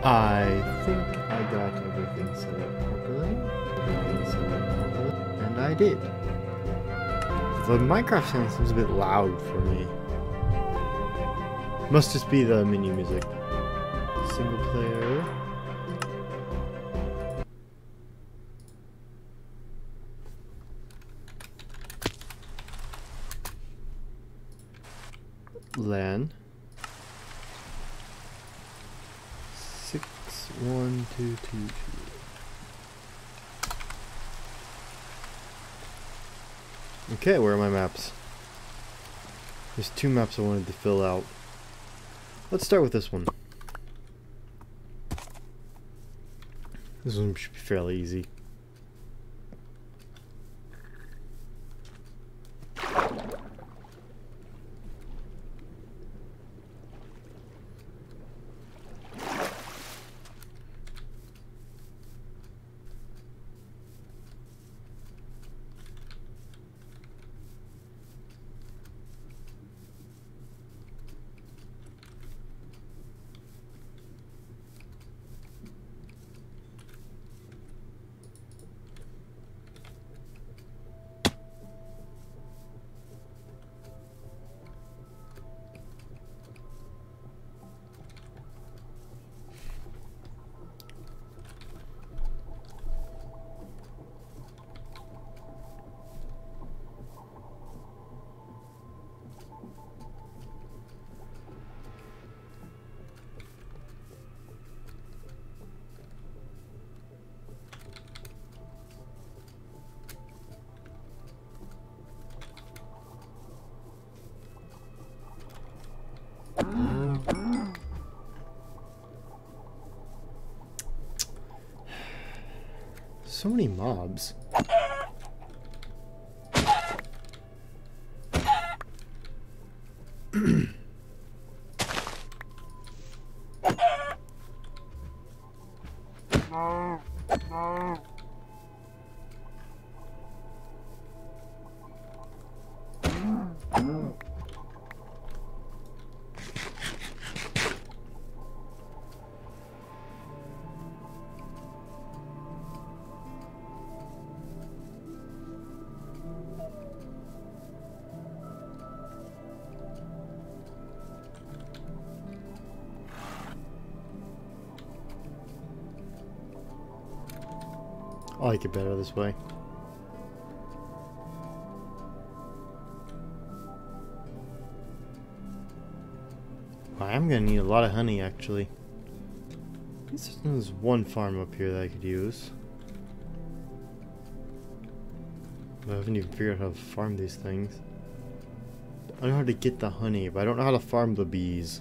I think I got everything set up properly. And I did. The Minecraft sound seems a bit loud for me. Must just be the menu music. Single player. LAN 61222. Okay, where are my maps? There's two maps I wanted to fill out. Let's start with this one. This one should be fairly easy. So many mobs. I like it better this way. I am gonna need a lot of honey actually. There's one farm up here that I could use. But I haven't even figured out how to farm these things. I know how to get the honey, but I don't know how to farm the bees.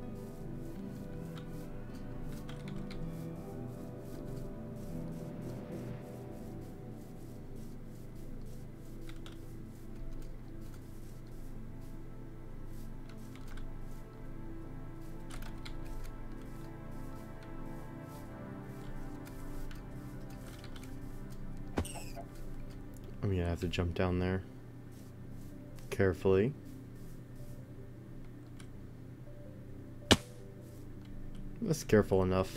I'm gonna have to jump down there carefully. That's careful enough.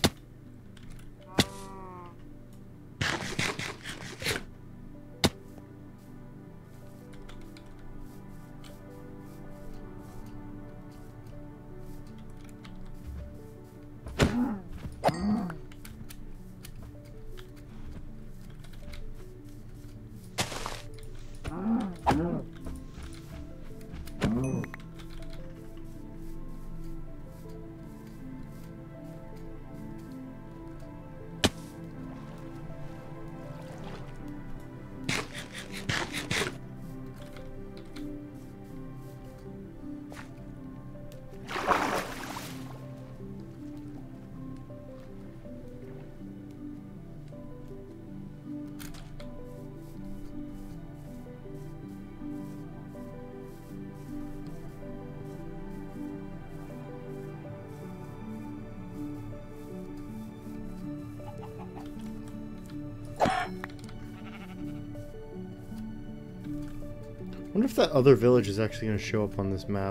I wonder if that other village is actually going to show up on this map.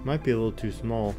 Might be a little too small.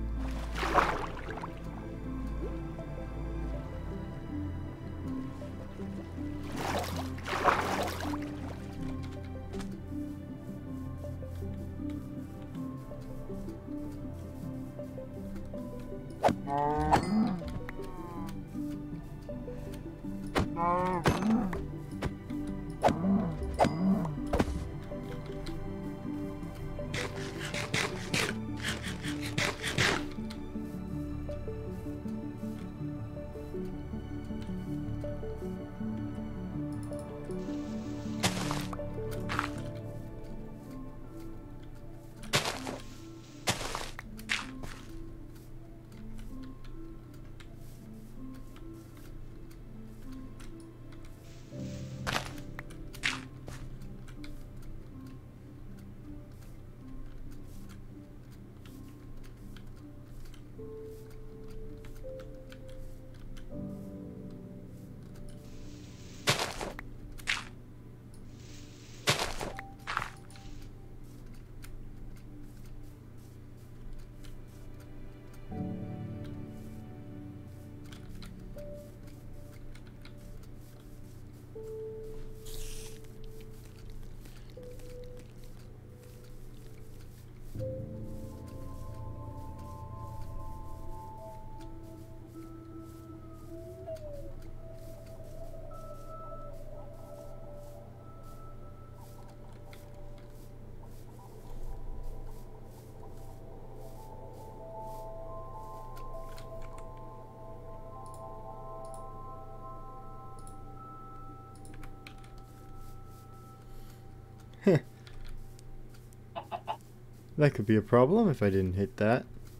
That could be a problem if I didn't hit that.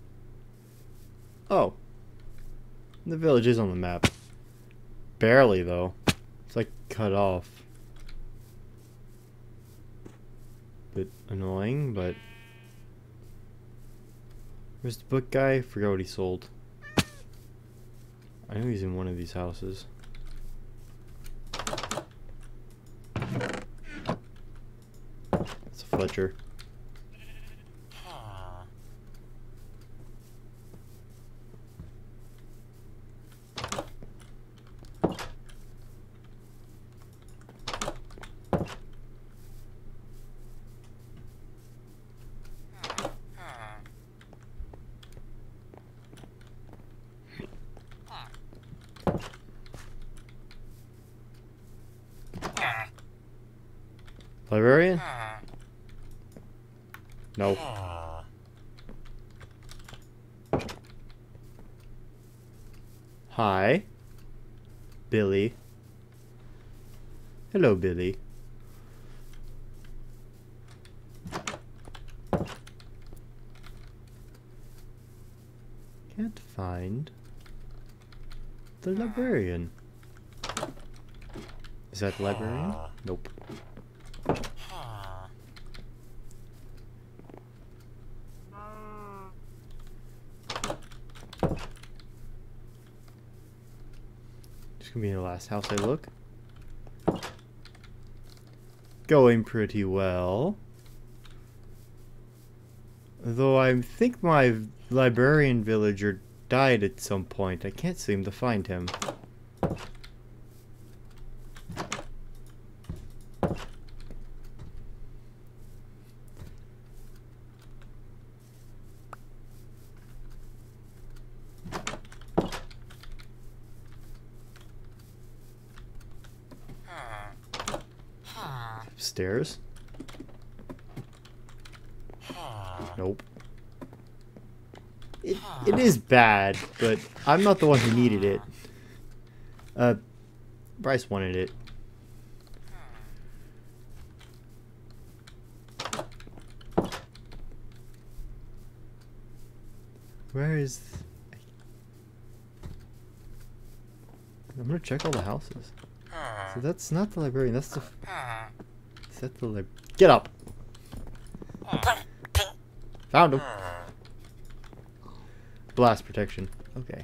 Oh. The village is on the map. Barely, though. It's like cut off. Bit annoying, but... Where's the book guy? Forgot what he sold. I know he's in one of these houses. It's a Fletcher. Librarian? No. Hi. Billy. Hello, Billy. Can't find the librarian. Is that the librarian? Nope. This could be the last house I look. Going pretty well. Though I think my librarian villager died at some point. I can't seem to find him. Upstairs? Nope. It is bad, but I'm not the one who needed it. Bryce wanted it. Where is... I'm gonna check all the houses. So that's not the librarian, that's the... Is that the Get up! Found him! Blast protection. Okay.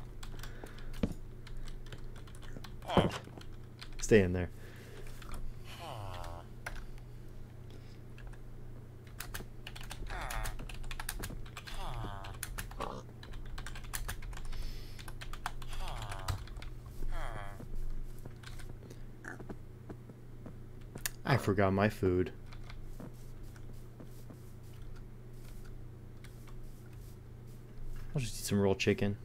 Stay in there. I forgot my food. I'll just eat some rolled chicken.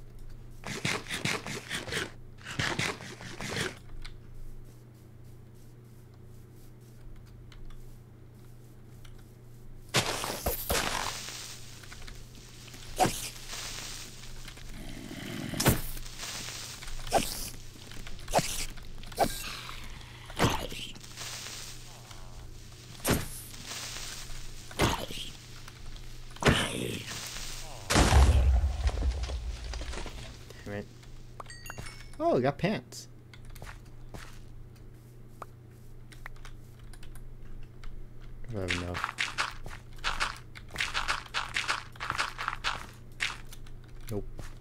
Damn it. Oh, I got pants. I have enough. Nope.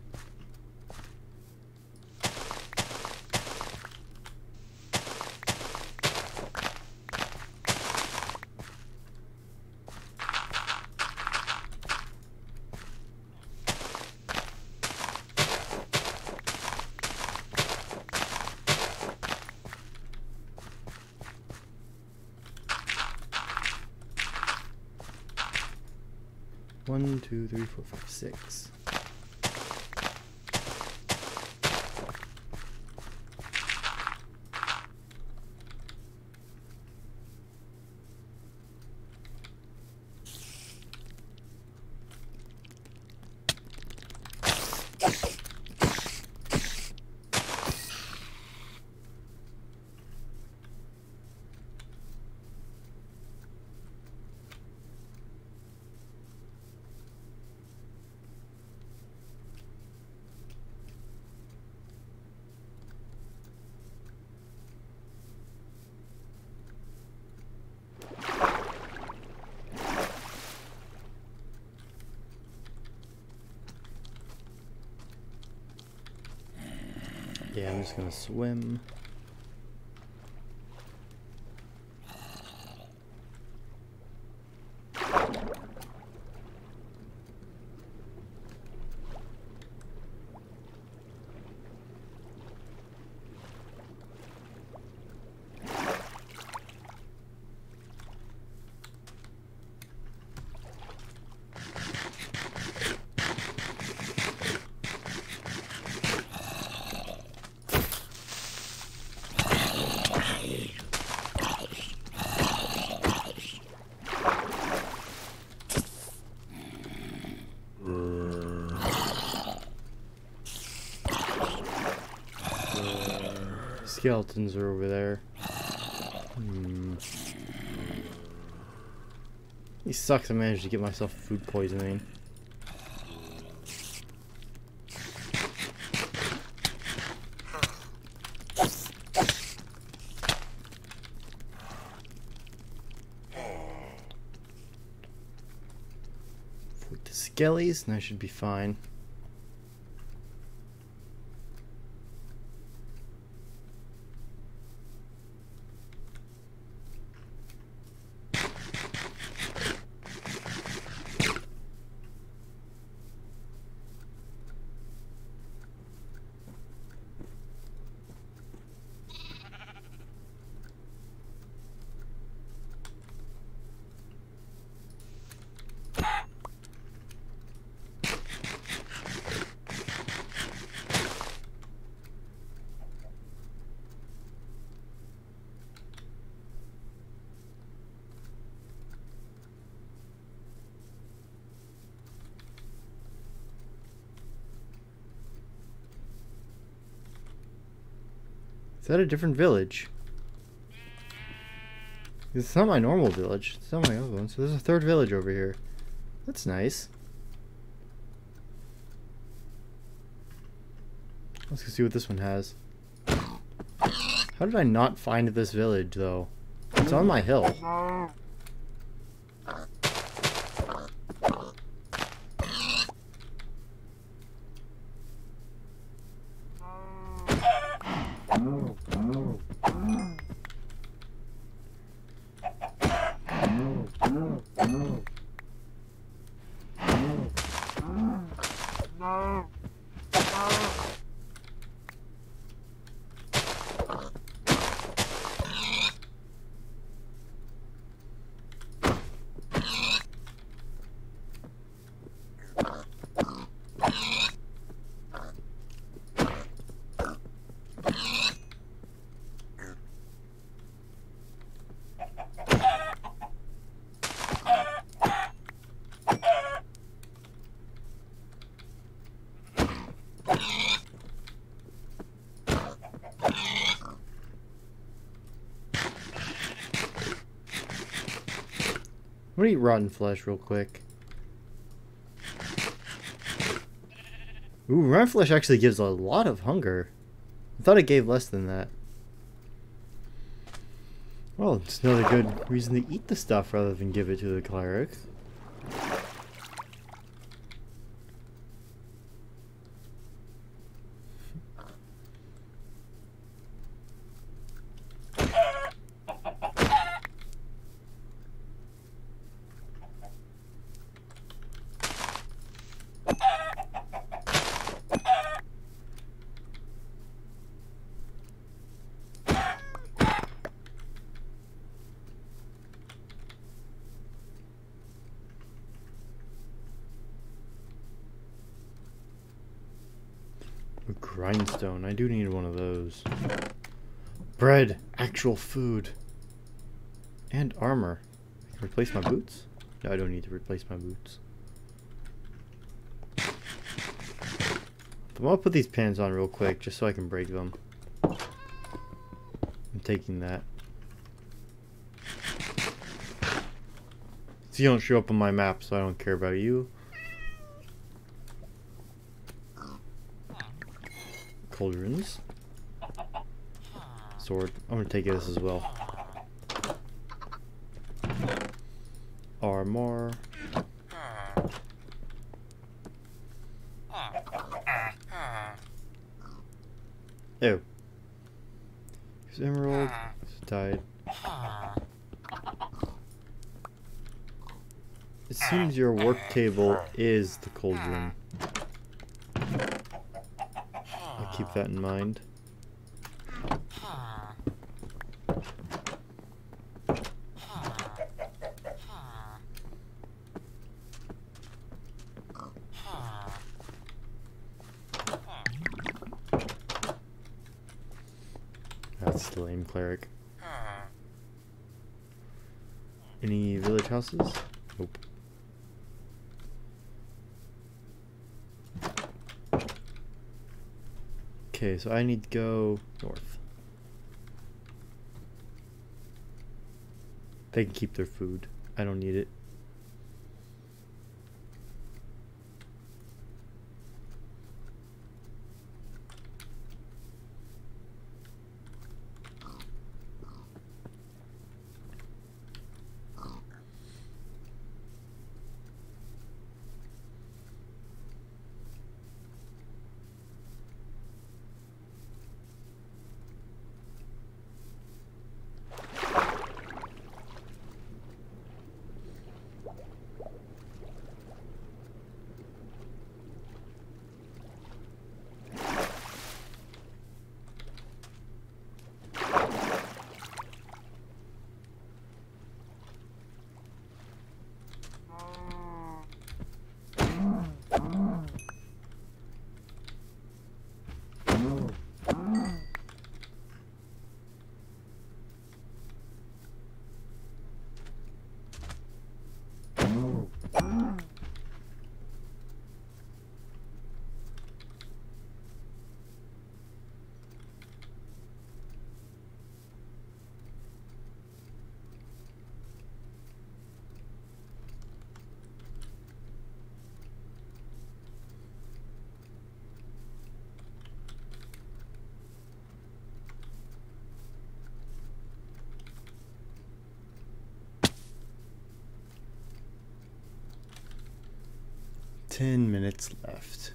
One, two, three, four, five, six. Yeah, I'm just gonna swim. Skeletons are over there. It sucks I managed to get myself food poisoning. With the skellies, and I should be fine. Is that a different village? It's not my normal village. It's not my other one. So there's a third village over here. That's nice. Let's go see what this one has. How did I not find this village, though? It's on my hill. I'm gonna eat rotten flesh real quick. Ooh, rotten flesh actually gives a lot of hunger. I thought it gave less than that. Well, it's another good reason to eat the stuff rather than give it to the cleric. A grindstone. I do need one of those. Bread. Actual food. And armor. I can replace my boots? No, I don't need to replace my boots. But I'm gonna put these pants on real quick just so I can break them. I'm taking that. So you don't show up on my map, so I don't care about you. Cauldrons. Sword. I'm gonna take this as well. Armor. Ew. Here's emerald. It's died. It seems your work table is the cauldron. I'll keep that in mind. That's the lame cleric. Any village houses? Nope. Okay, so I need to go north. They can keep their food. I don't need it. Ten minutes left.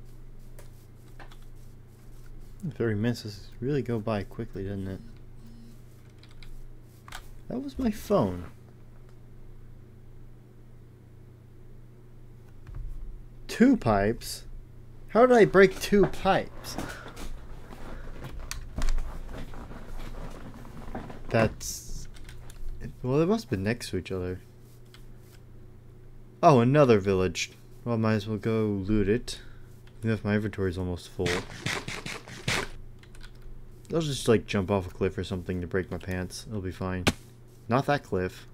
30 minutes really go by quickly, doesn't it? That was my phone. 2 pipes? How did I break 2 pipes? That's... well, they must have been next to each other. Oh, another village. Well, I might as well go loot it. Even if my inventory is almost full. I'll just like jump off a cliff or something to break my pants. It'll be fine. Not that cliff.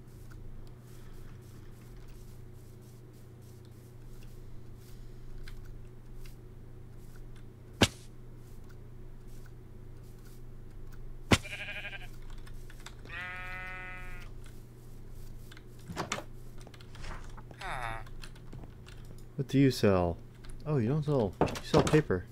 What do you sell? Oh, you don't sell. You sell paper.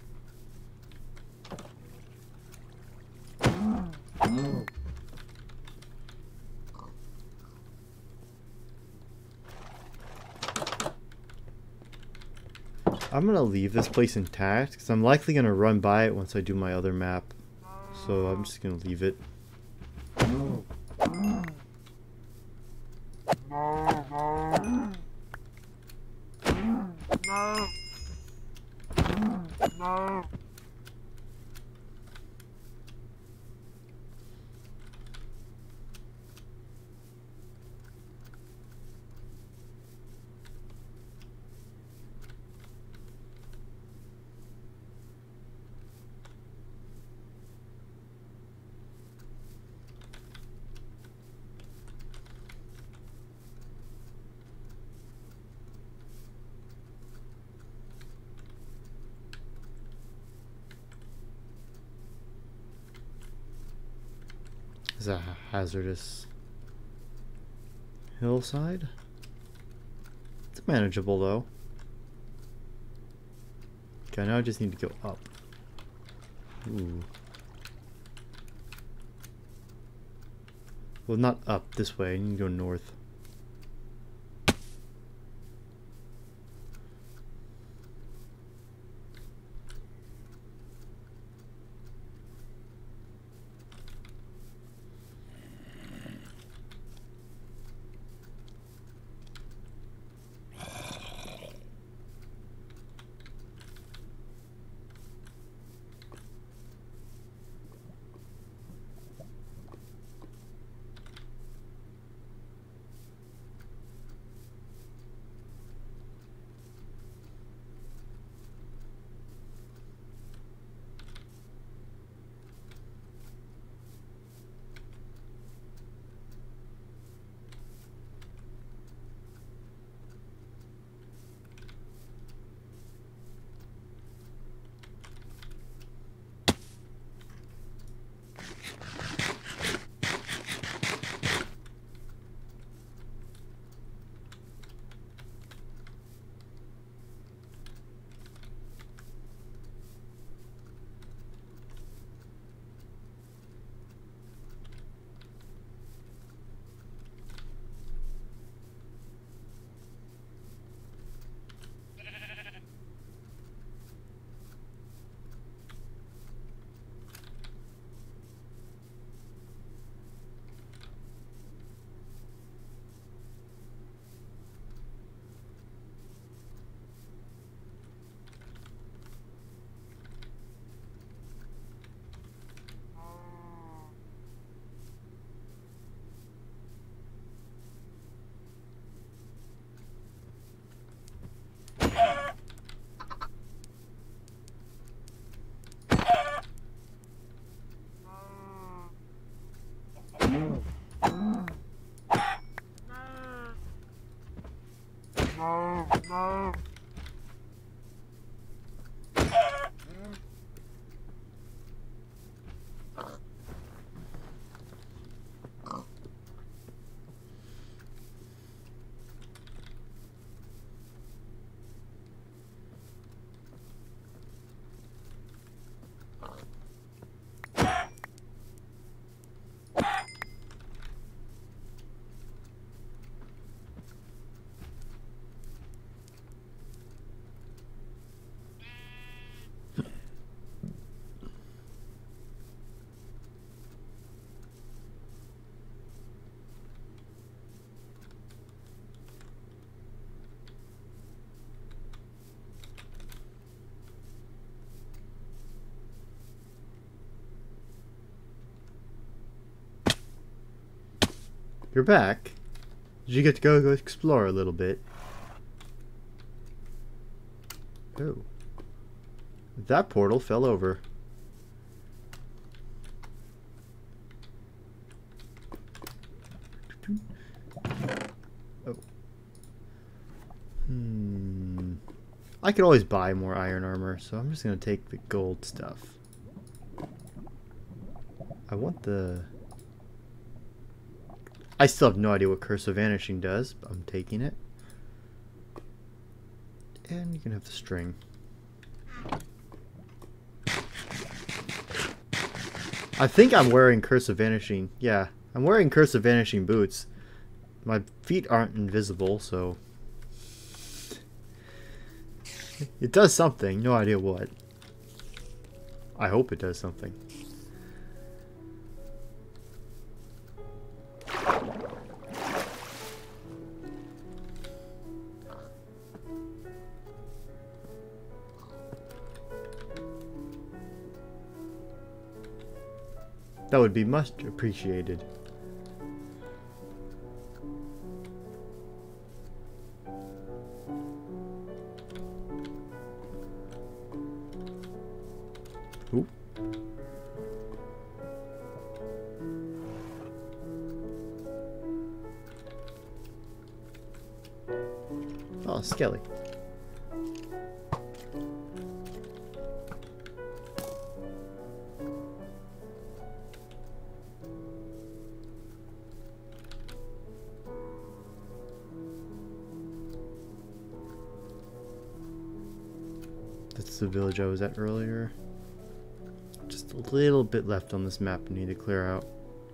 I'm gonna leave this place intact because I'm likely gonna run by it once I do my other map. So I'm just gonna leave it. Is that a hazardous hillside? It's manageable though. Okay, now I just need to go up. Ooh. Well, not up this way. I need to go north. You're back. Did you get to go explore a little bit? Oh. That portal fell over. Oh. I could always buy more iron armor, so I'm just gonna take the gold stuff. I want the... I still have no idea what Curse of Vanishing does, but I'm taking it. And you can have the string. I think I'm wearing Curse of Vanishing. Yeah, I'm wearing Curse of Vanishing boots. My feet aren't invisible, so... It does something. No idea what. I hope it does something. That would be much appreciated. Ooh. Oh, Skelly. That's the village I was at earlier. Just a little bit left on this map I need to clear out.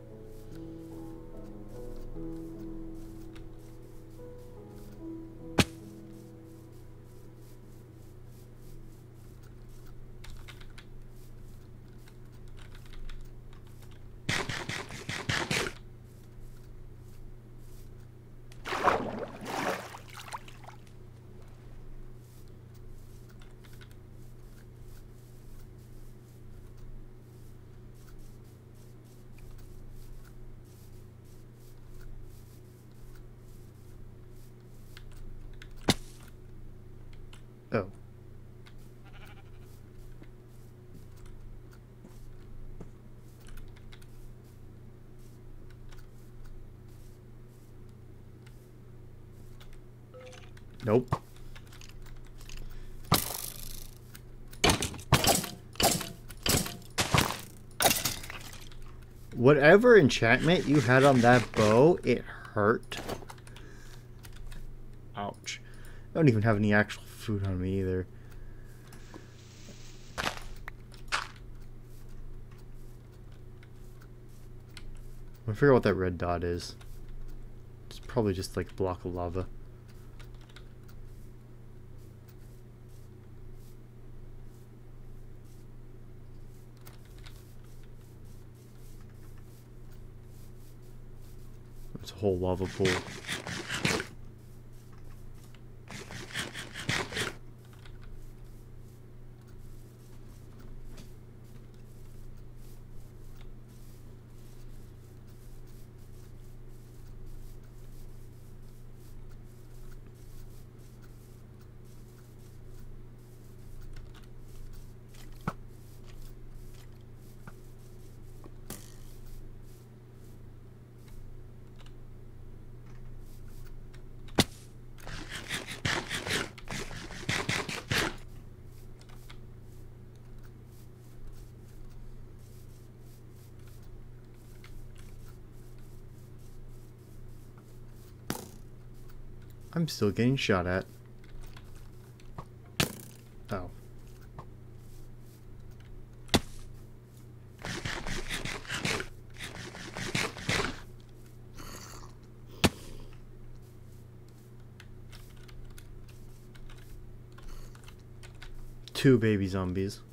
Oh. Nope. Whatever enchantment you had on that bow, it hurt. Ouch. I don't even have any actual food on me either. I figure out what that red dot is. It's probably just like a block of lava. It's a whole lava pool. I'm still getting shot at. Oh. Two baby zombies.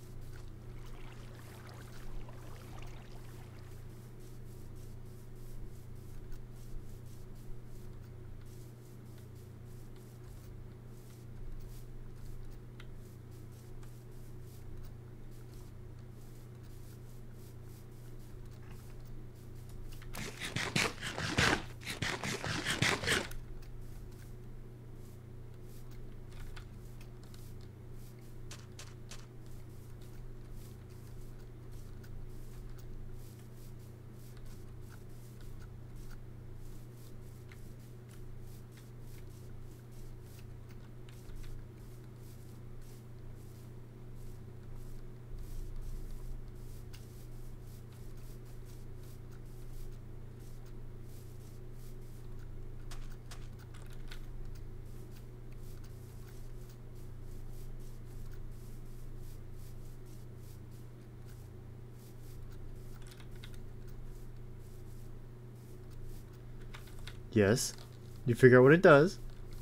Yes. You figure out what it does.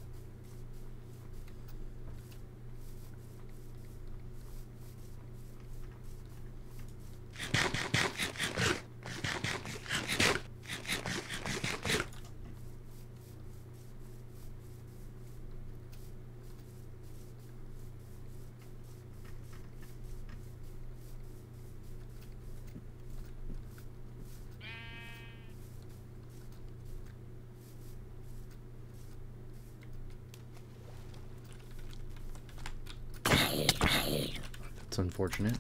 That's unfortunate.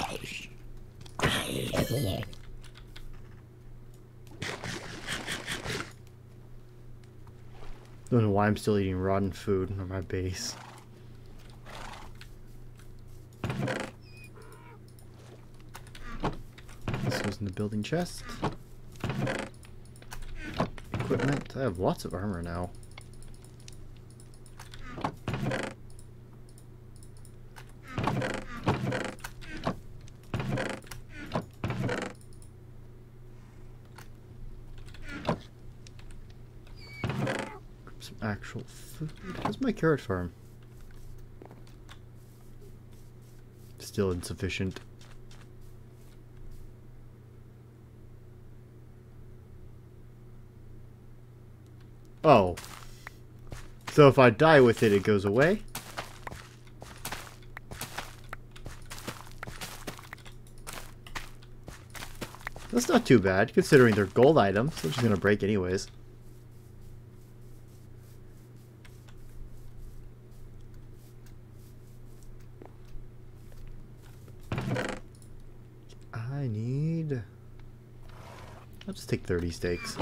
Don't know why I'm still eating rotten food on my base. This goes in the building chest. Equipment. I have lots of armor now. Some actual food. How's my carrot farm? Still insufficient. Oh. So if I die with it, it goes away? That's not too bad, considering they're gold items. They're just gonna break anyways. I need... I'll just take 30 steaks.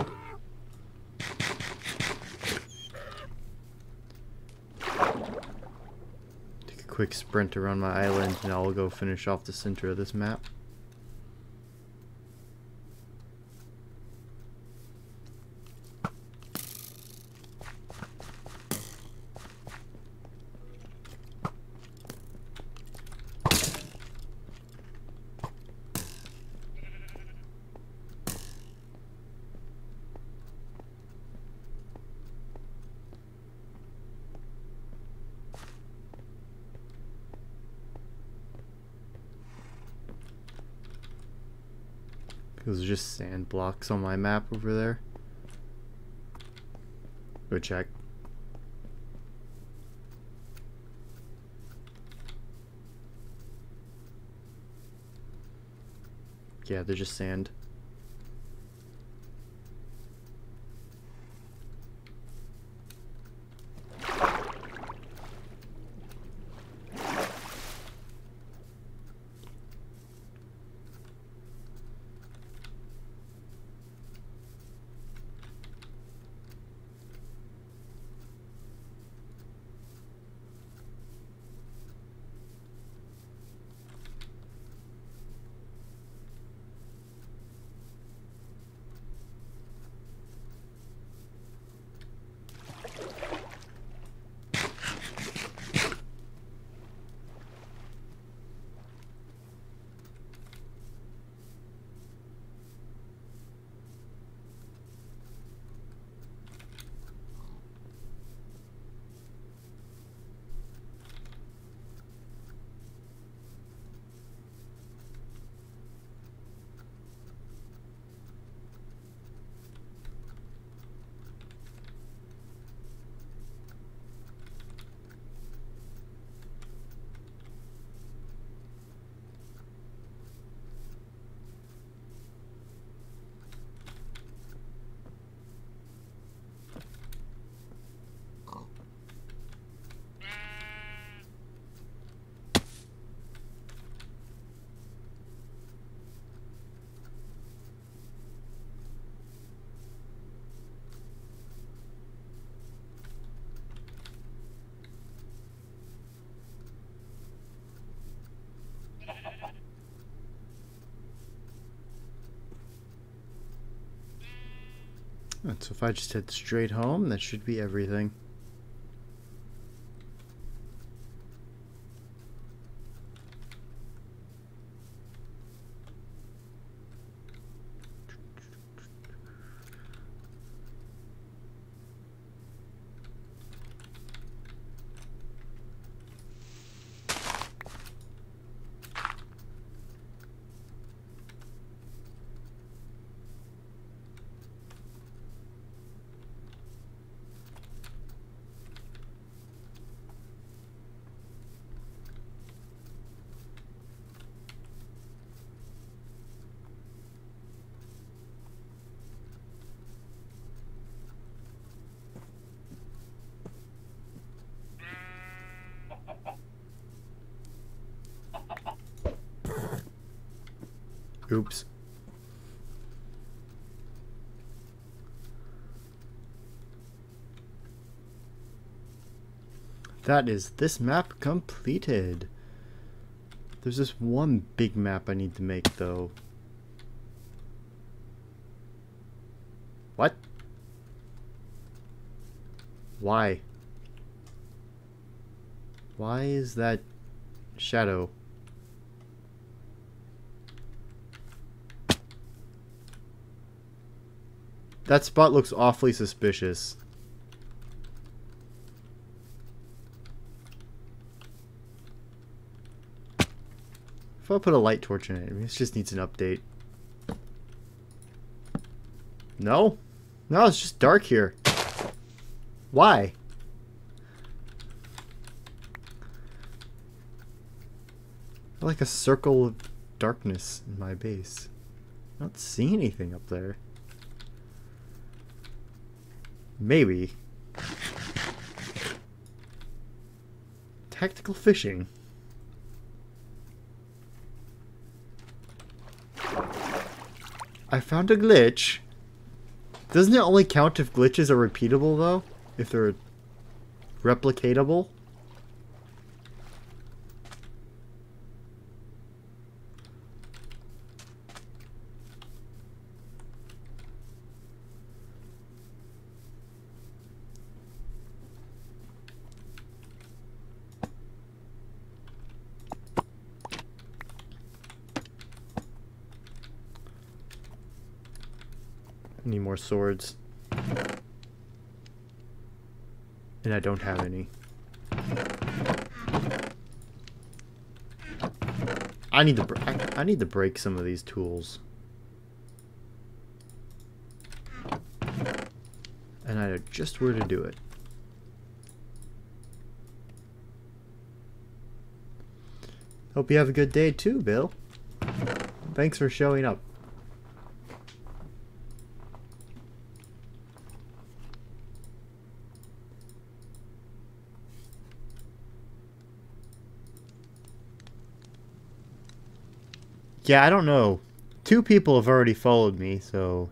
Take a quick sprint around my island and I'll go finish off the center of this map. Those are just sand blocks on my map over there. Go check. Yeah, they're just sand. Right, so if I just head straight home, that should be everything. Oops. That is this map completed. There's this one big map I need to make though. What? Why? Why is that shadow? That spot looks awfully suspicious. If I put a light torch in it, I mean, it just needs an update. No? No, it's just dark here. Why? Like a circle of darkness in my base. I don't see anything up there. Maybe. Tactical fishing. I found a glitch. Doesn't it only count if glitches are repeatable though? If they're replicatable? I need more swords. And I don't have any. I need to break some of these tools. And I know just where to do it. Hope you have a good day too, Bill. Thanks for showing up. Yeah, I don't know. 2 people have already followed me, so...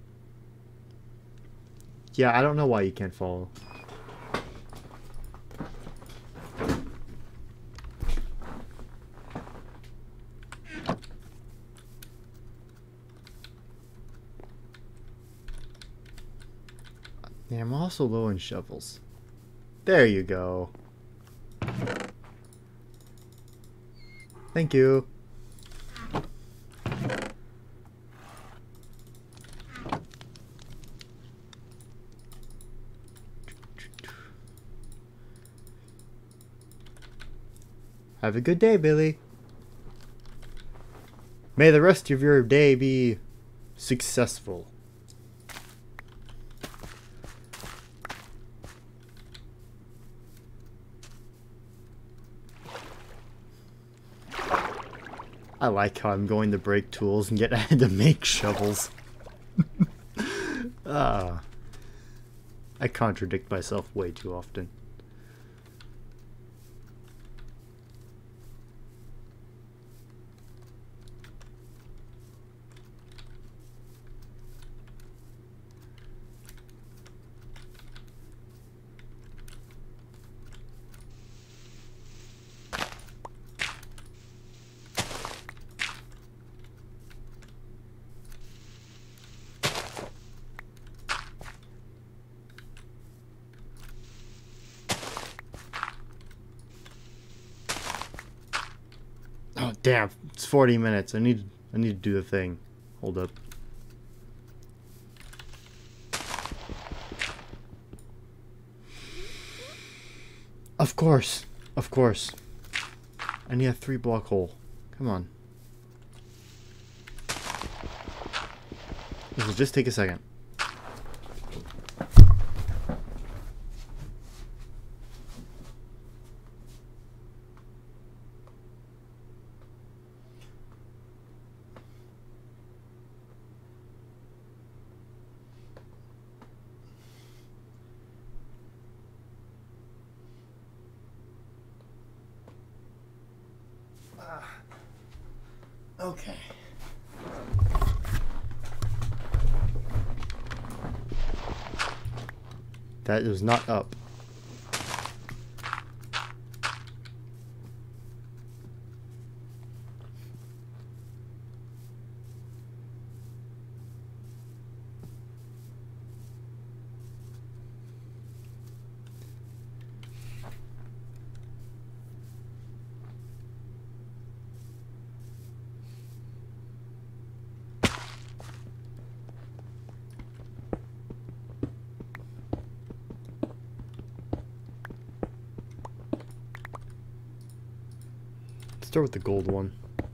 Yeah, I don't know why you can't follow. Yeah, I'm also low in shovels. There you go. Thank you. Have a good day, Billy. May the rest of your day be successful. I like how I'm going to break tools and get to make shovels. I contradict myself way too often. Oh damn, it's 40 minutes. I need to do the thing. Hold up. Of course. Of course. I need a 3-block hole. Come on. This will just take a second. Okay. That is not up. Start with the gold one.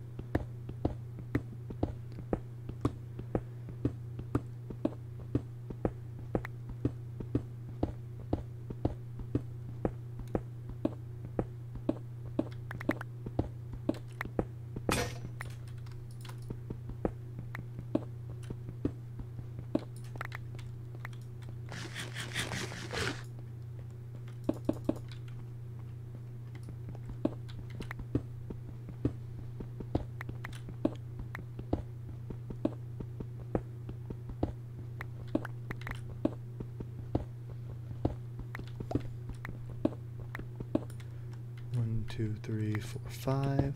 One, two, three, four, five.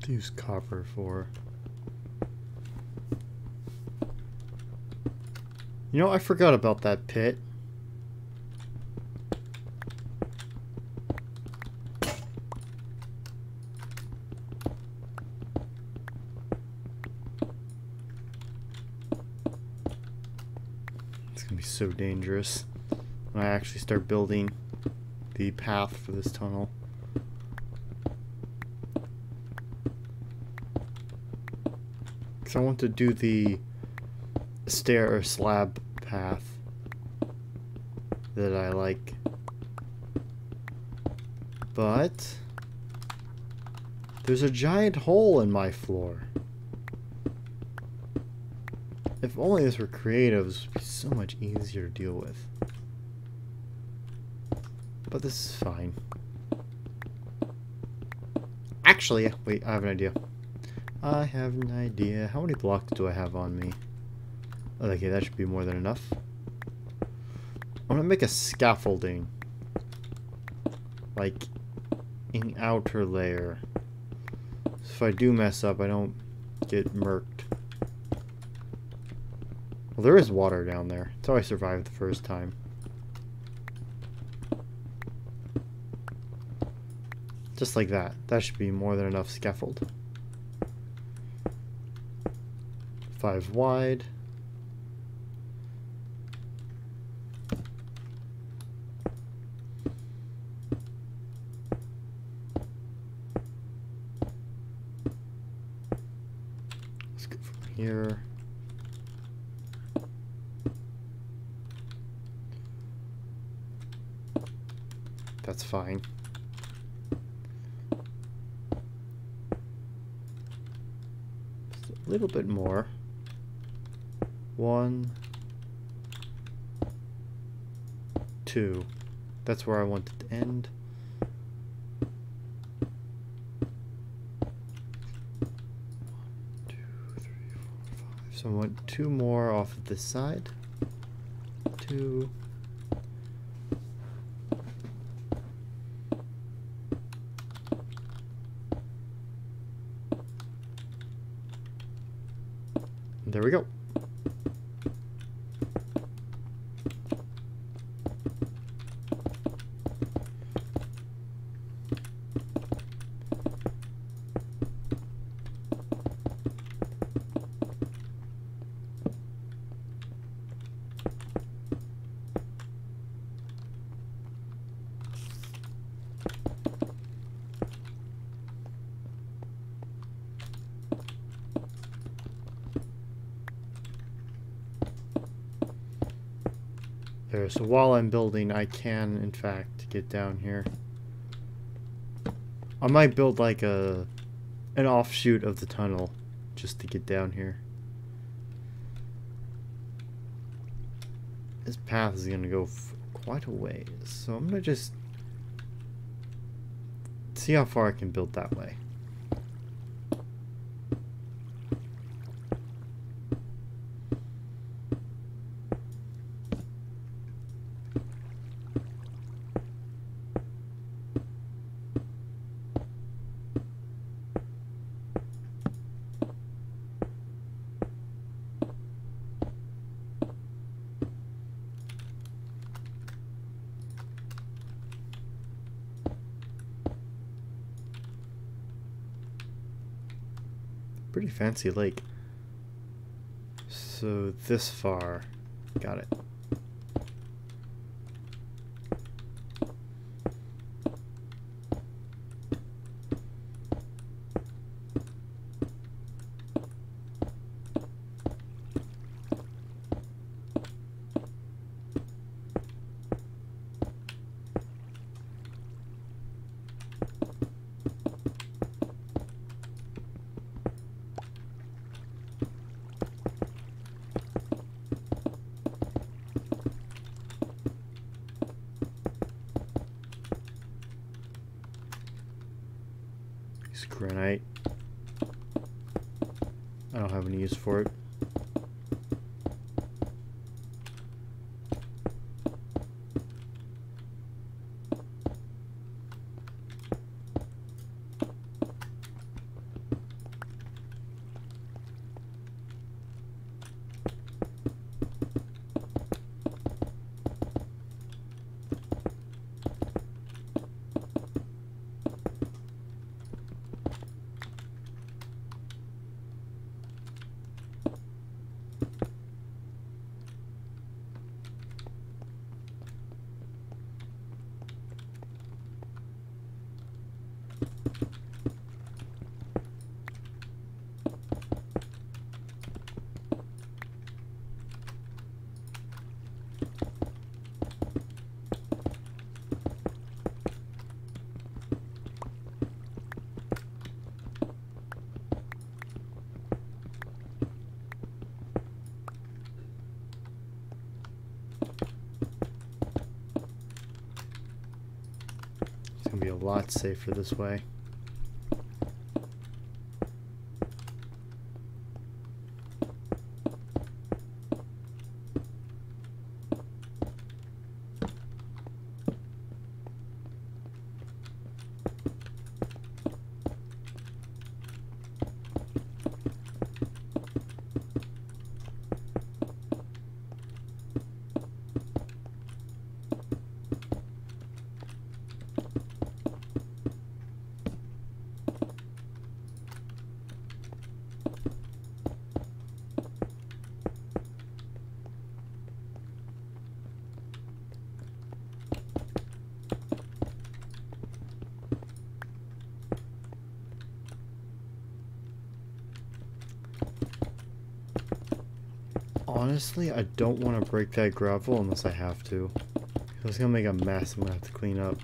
to use copper for? You know, I forgot about that pit. It's gonna be so dangerous when I actually start building the path for this tunnel. Because I want to do the stair or slab path that I like. But there's a giant hole in my floor. If only this were creative, this would be so much easier to deal with. But this is fine. Actually, wait, I have an idea. I have an idea. How many blocks do I have on me? Okay, that should be more than enough. I'm gonna make a scaffolding. Like, an outer layer. So if I do mess up, I don't get murked. Well, there is water down there. That's how I survived the first time. Just like that. That should be more than enough scaffold. 5 wide. Let's go from here. That's fine. Just a little bit more. 1, 2. That's where I want it to end. 1, 2, 3, 4, 5. So I want 2 more off of this side. 2. There we go. There, so while I'm building, I can, in fact, get down here. I might build like an offshoot of the tunnel just to get down here. This path is going to go quite a ways, so I'm going to just see how far I can build that way. Pretty fancy lake. So this far, got it. Granite. I don't have any use for it. be a lot safer this way. Honestly, I don't want to break that gravel unless I have to. It's gonna make a mess I'm gonna have to clean up.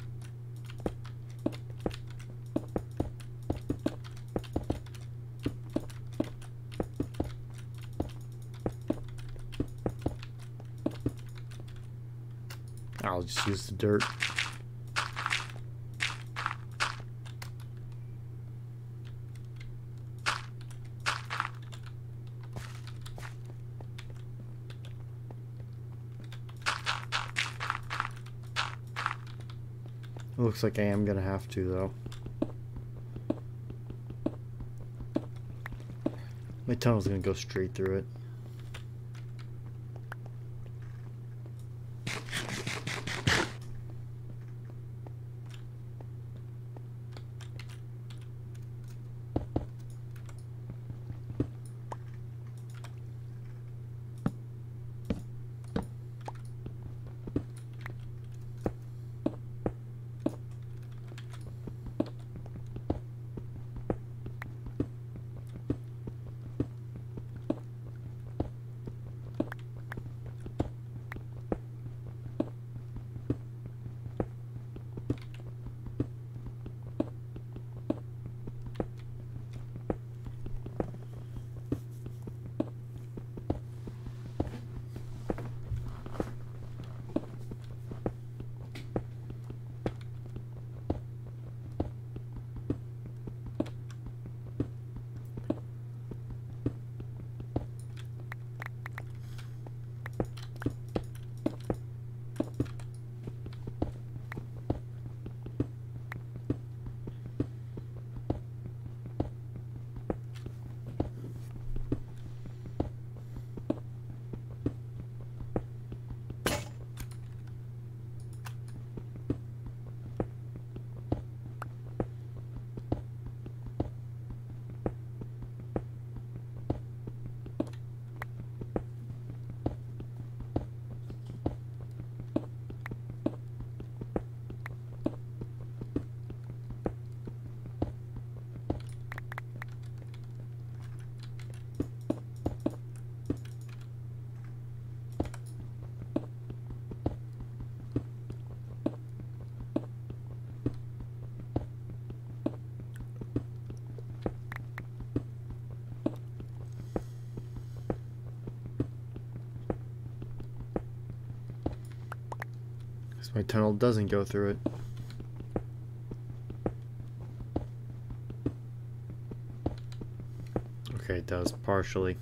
I'll just use the dirt. It looks like I am gonna have to, though. My tunnel's gonna go straight through it. My tunnel doesn't go through it. Okay, it does, partially.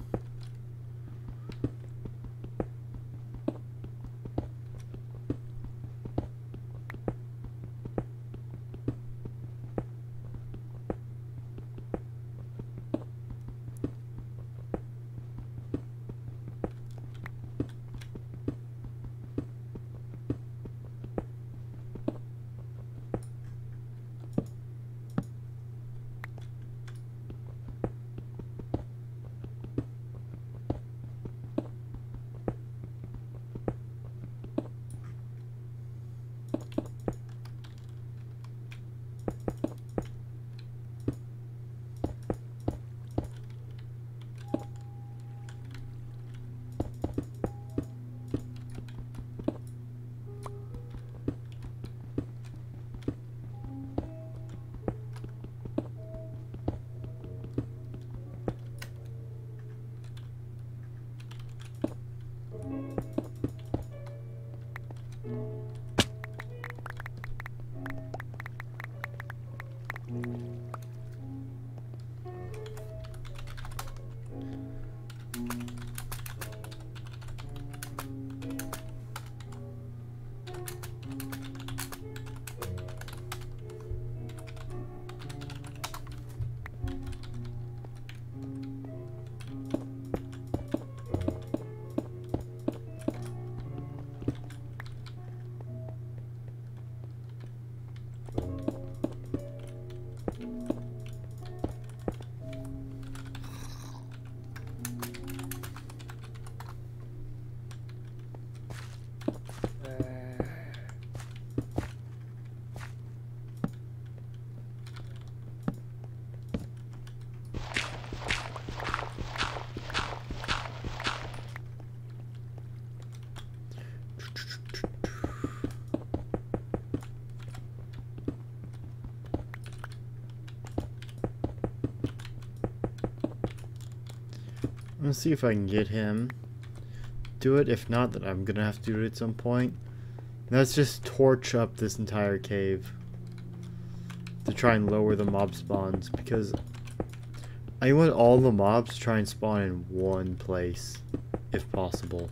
Let's see if I can get him. Do it. If not, then I'm gonna have to do it at some point. Let's just torch up this entire cave to try and lower the mob spawns, because I want all the mobs to try and spawn in one place, if possible.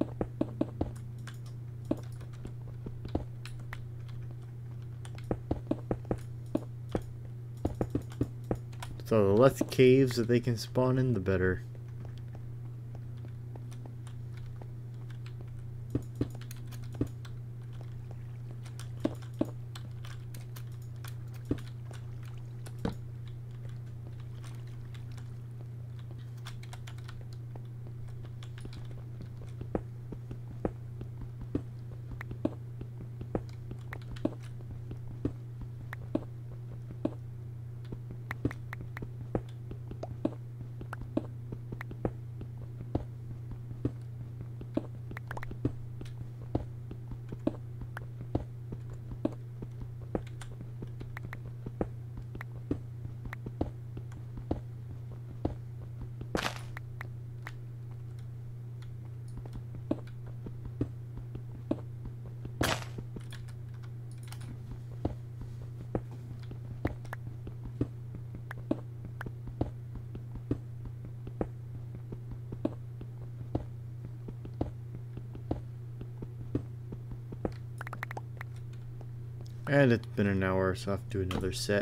So the less caves that they can spawn in, the better. And it's been an hour, so I have to do another set.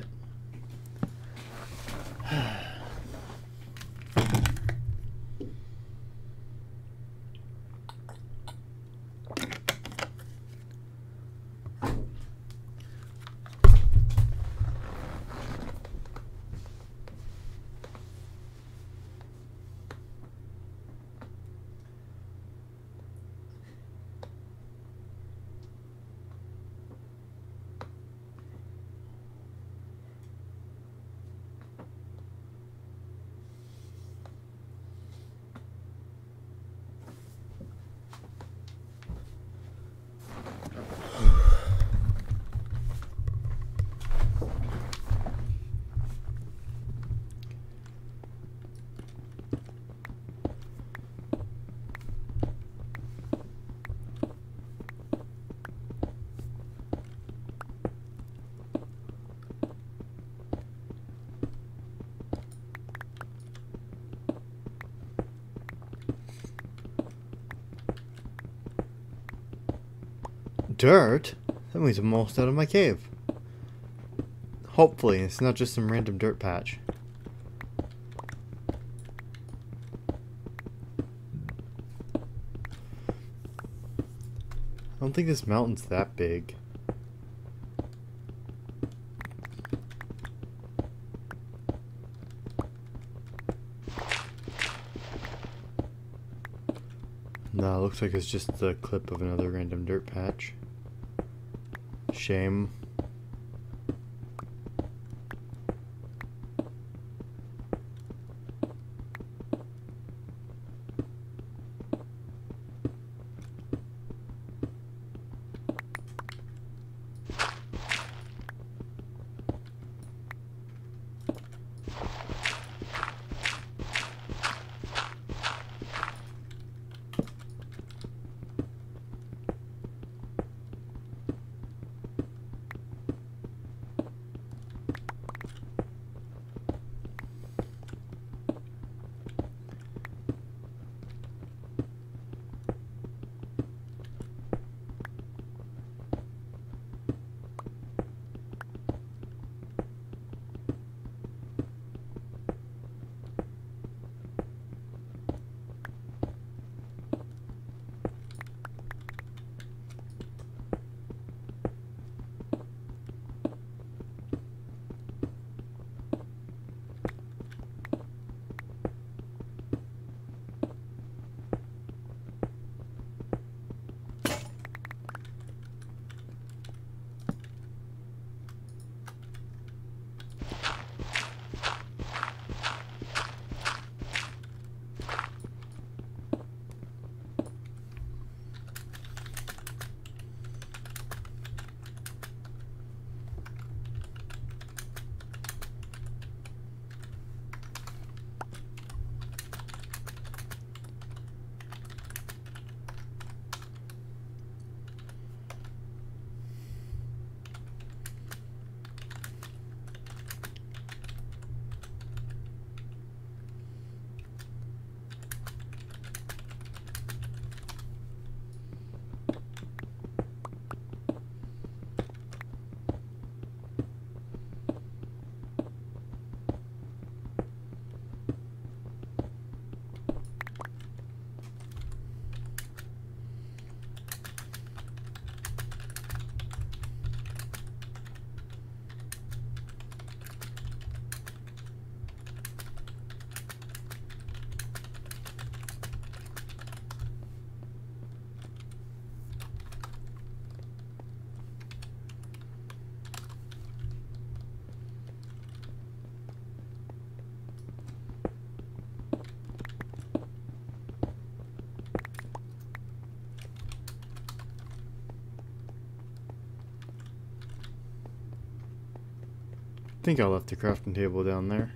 Dirt? That means I'm almost out of my cave. Hopefully, it's not just some random dirt patch. I don't think this mountain's that big. No, it looks like it's just the clip of another random dirt patch. Shame. think I left the crafting table down there.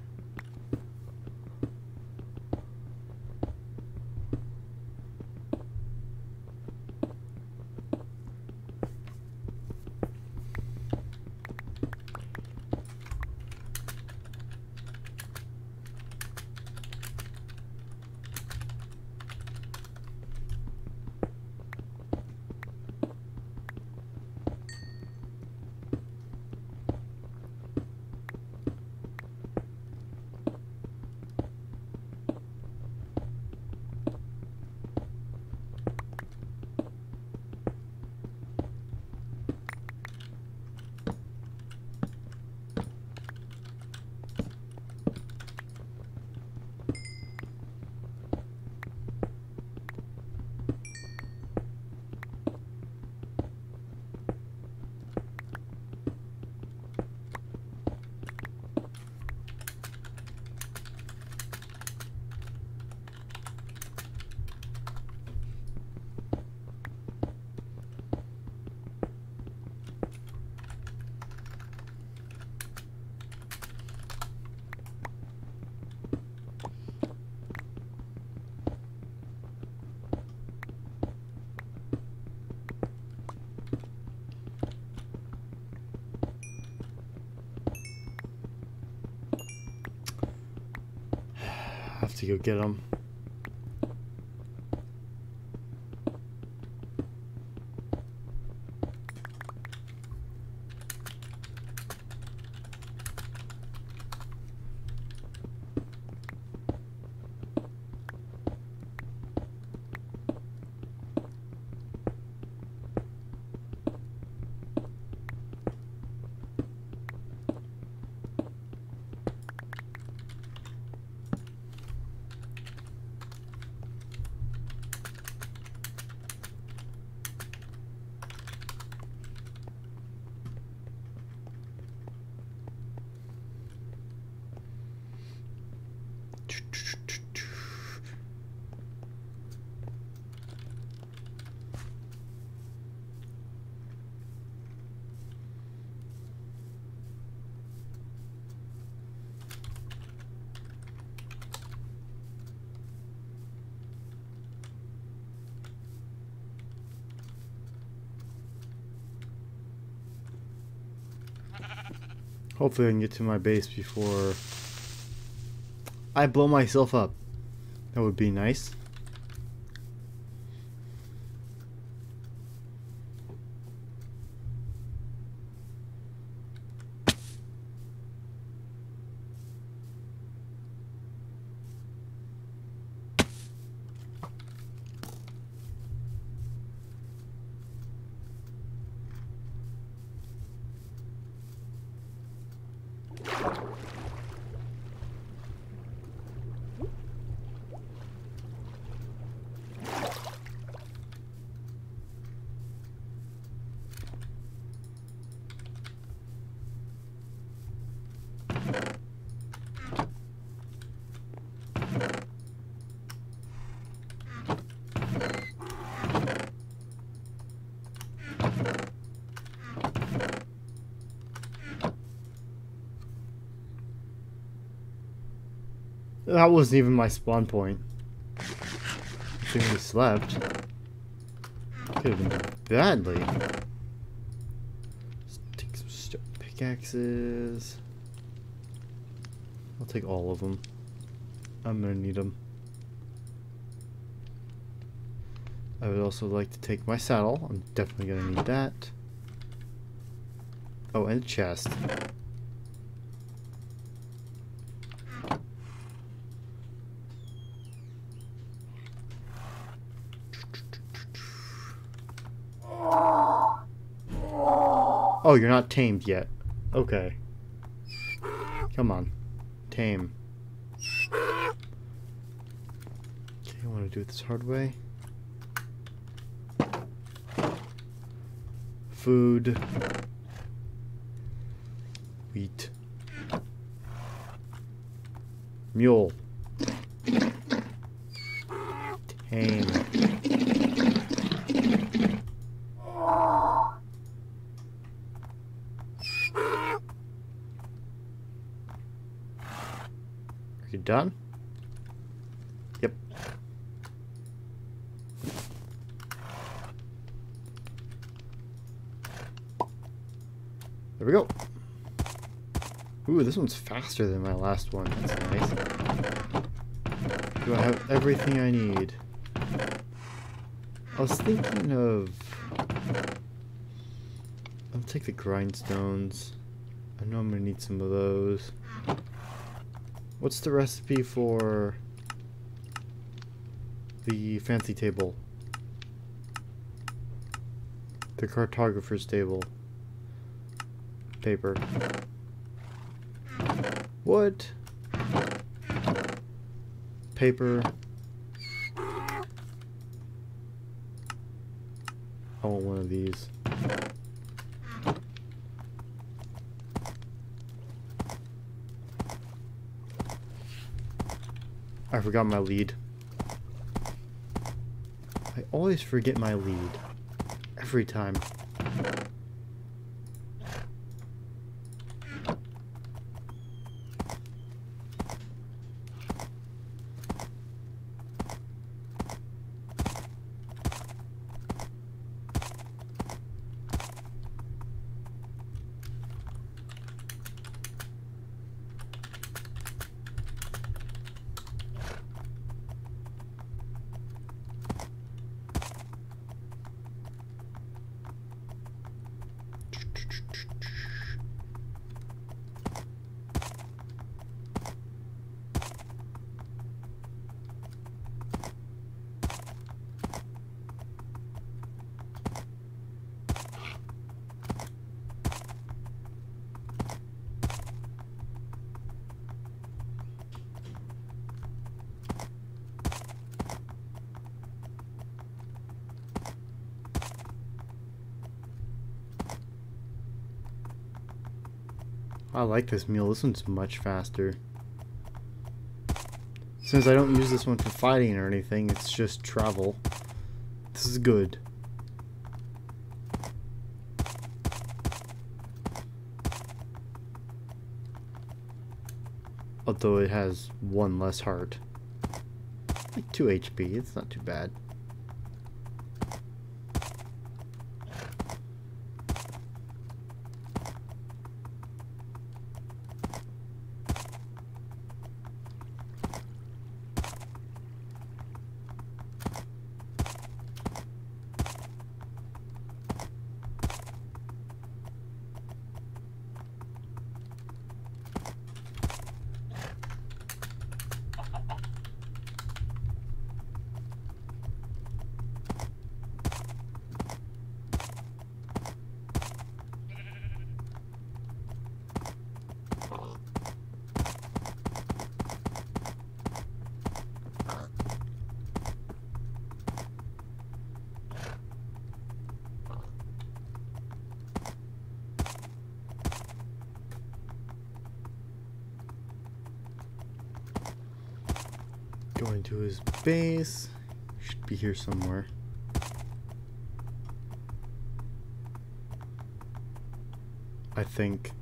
I have to go get them. Hopefully I can get to my base before I blow myself up. That would be nice. That wasn't even my spawn point. I think we slept. Could have been badly. Let's take some stone pickaxes. I'll take all of them. I'm gonna need them. I would also like to take my saddle. I'm definitely gonna need that. Oh, and a chest. Oh, you're not tamed yet. Okay. Come on. Tame. Okay, I want to do it this hard way. Food. Wheat. Mule. Tame. done? Yep. There we go. Ooh, this one's faster than my last one. That's nice. Do I have everything I need? I was thinking of... I'll take the grindstones. I know I'm gonna need some of those. What's the recipe for the fancy table? The cartographer's table. Paper. What? Paper. I want one of these. I forgot my lead. I always forget my lead. Every time. I like this meal. This one's much faster. Since I don't use this one for fighting or anything, it's just travel. This is good. Although it has one less heart. Like 2 HP, it's not too bad. Going to his base. Should be here somewhere. I think.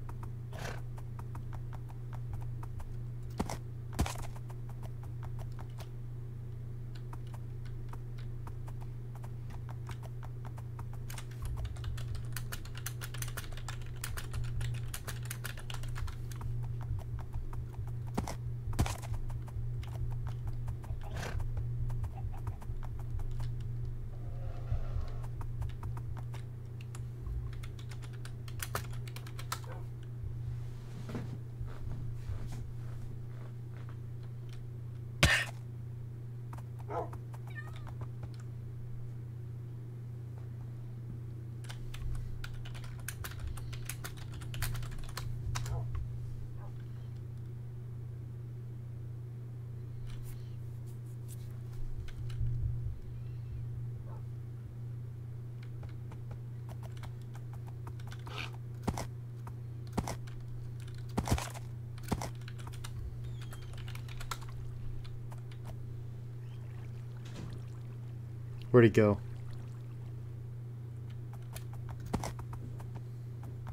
Where'd he go?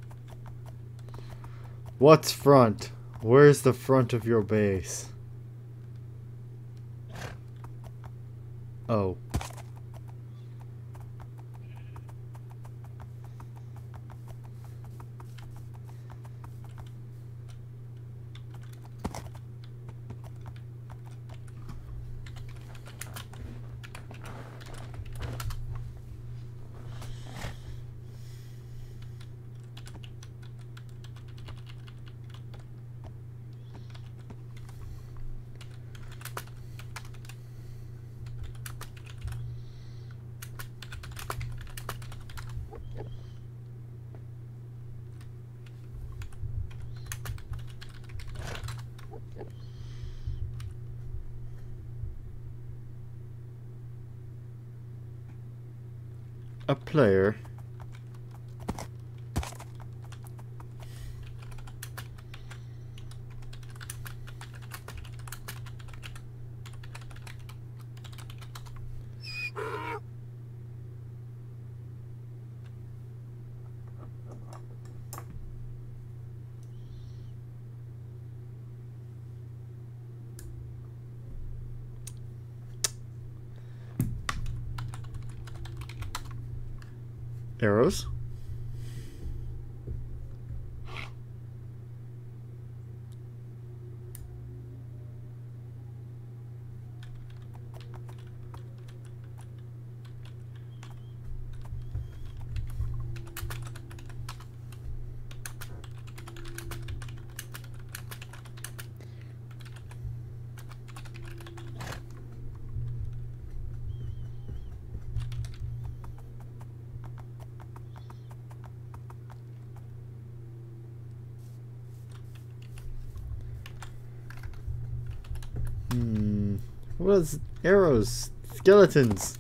What's front? Where's the front of your base? Oh. A player. Arrows. What is arrows? Skeletons.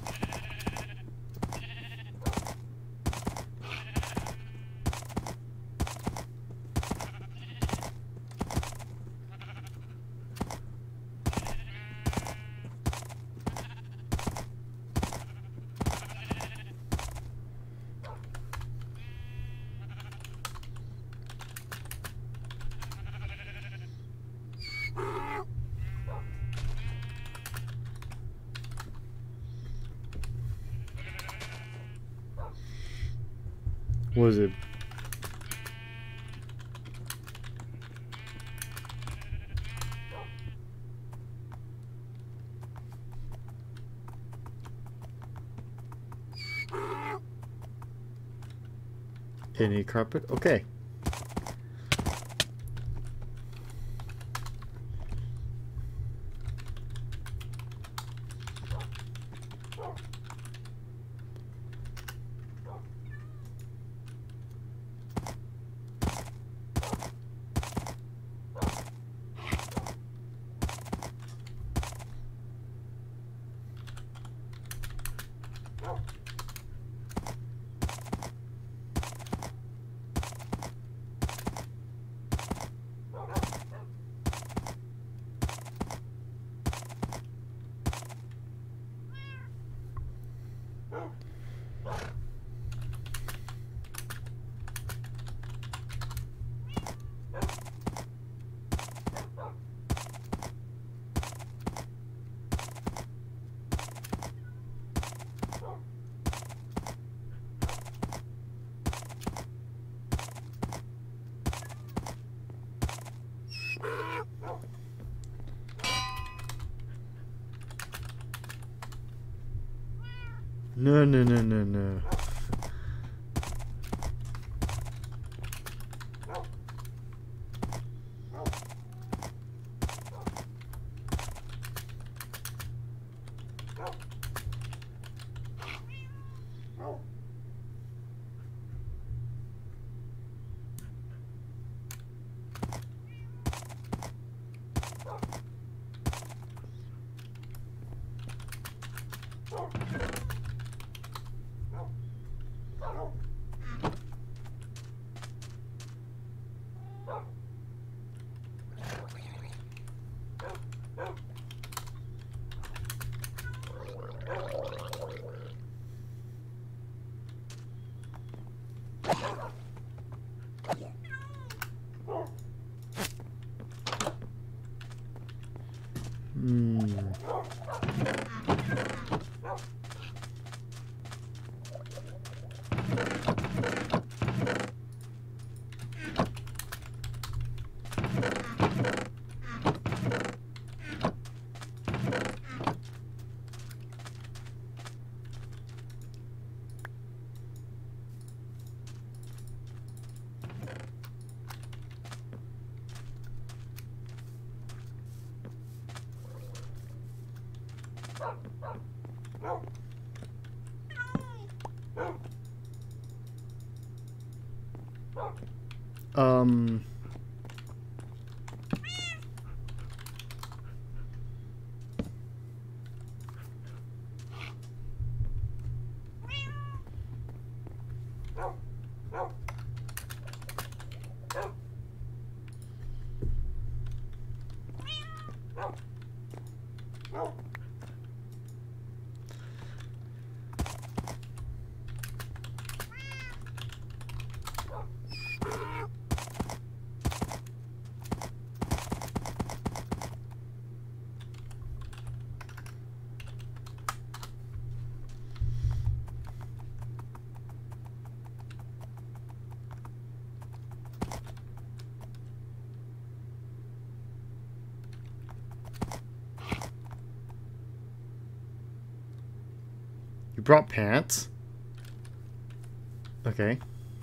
What is it? Any carpet? Okay. No, no, no, no, no. Um... You brought pants? Okay.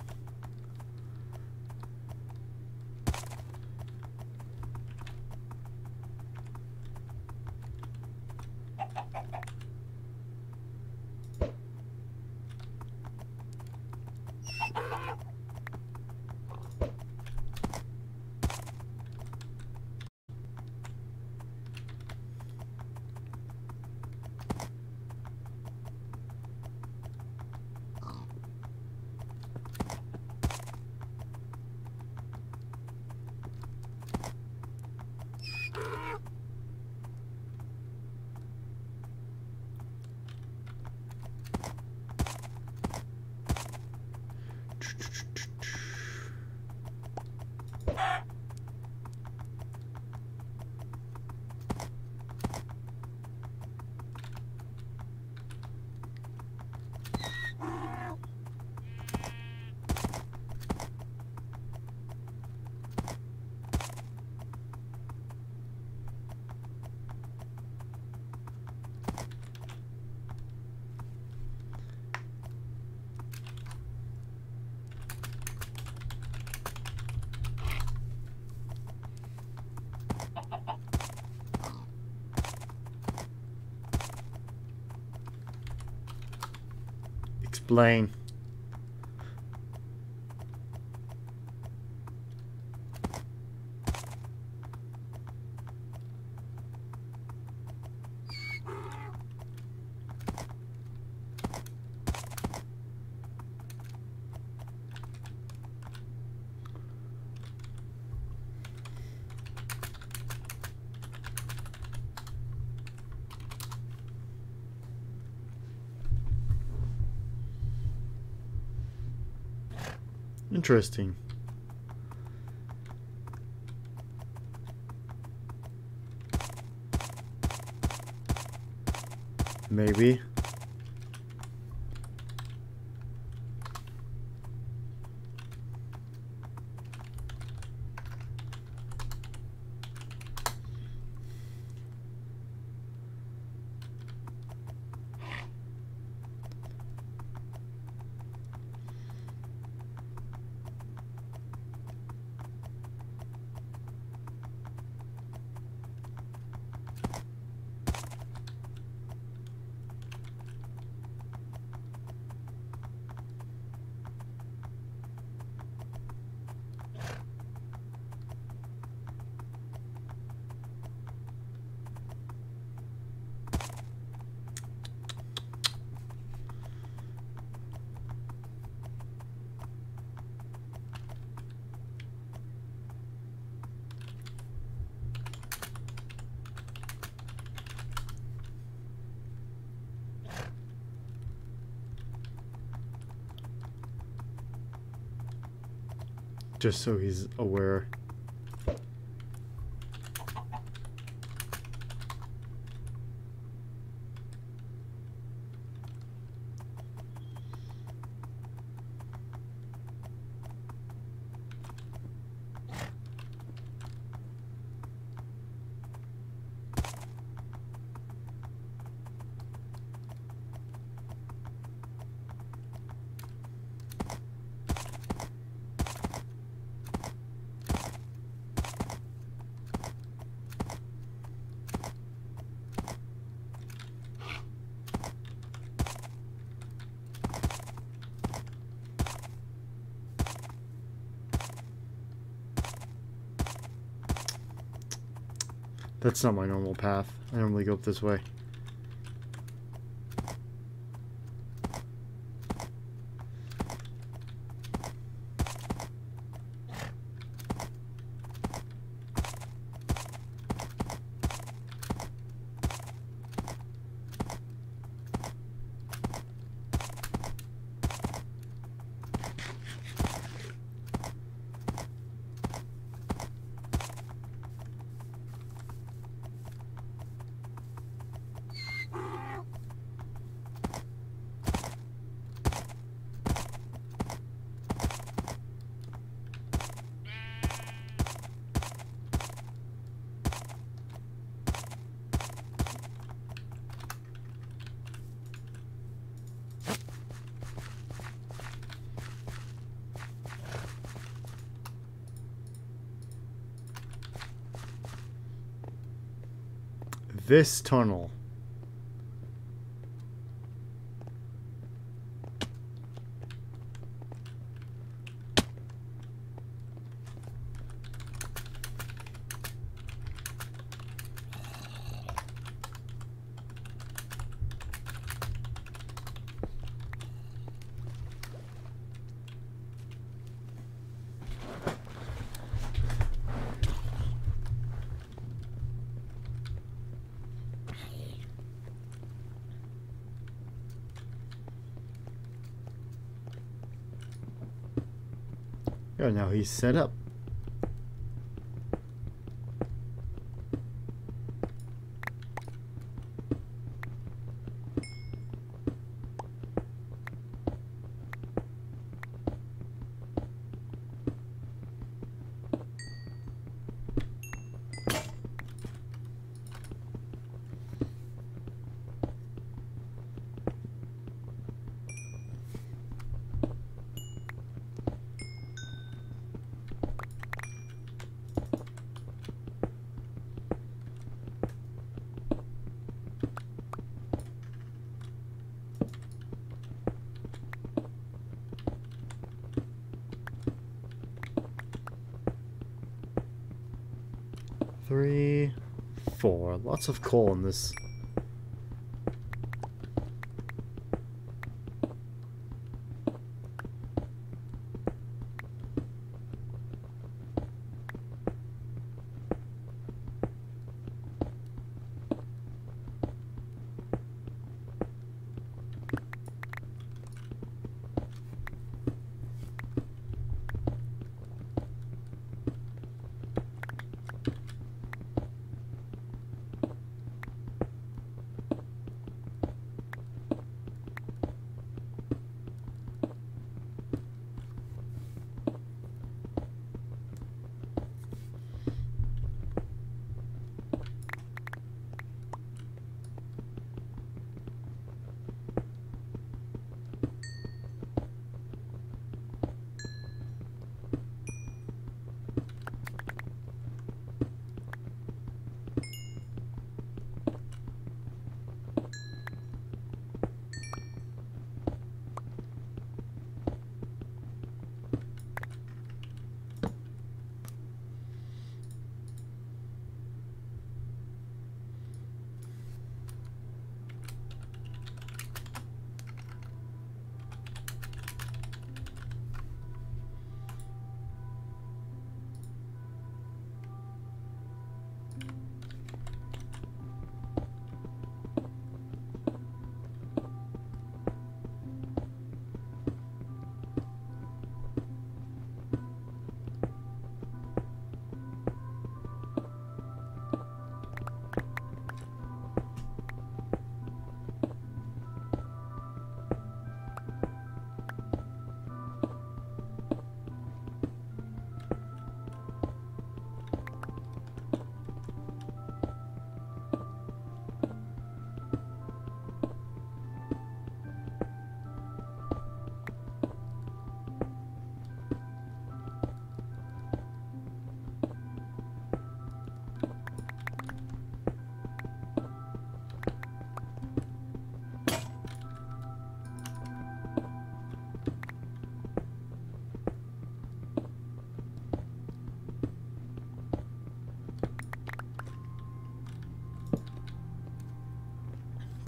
Explain. Interesting. Maybe. Just so he's aware. That's not my normal path. I normally go up this way. This tunnel. Oh, now he's set up. Three, four. Lots of coal in this.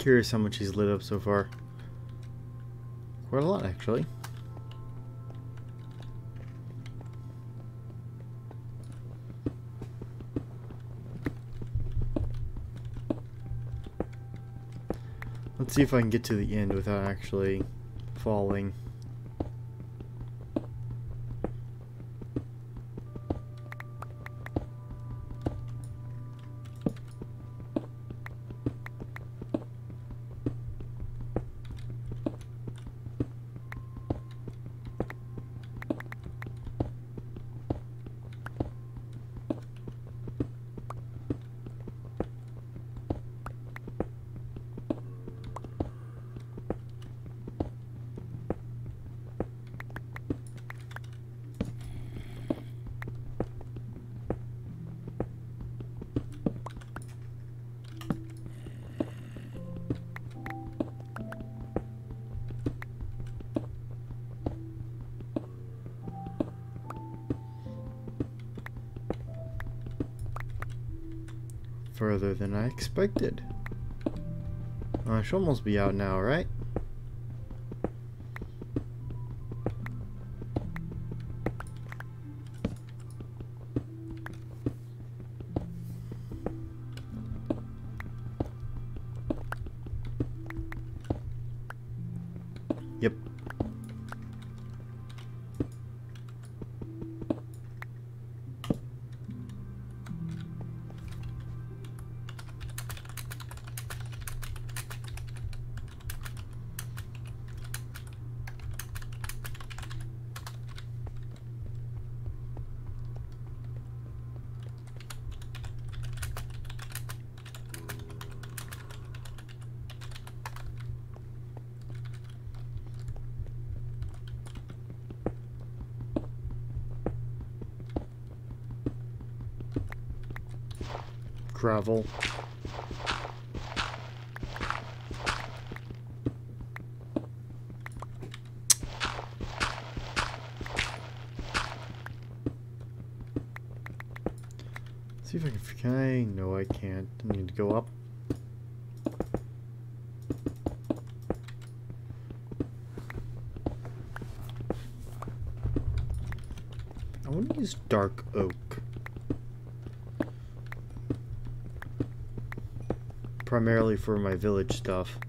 Curious how much he's lit up so far. Quite a lot, actually. Let's see if I can get to the end without actually falling. Further than I expected. I should almost be out now, right? Yep. Gravel. See if I can I? No, I can't. I need to go up. I want to use dark oak. Primarily for my village stuff.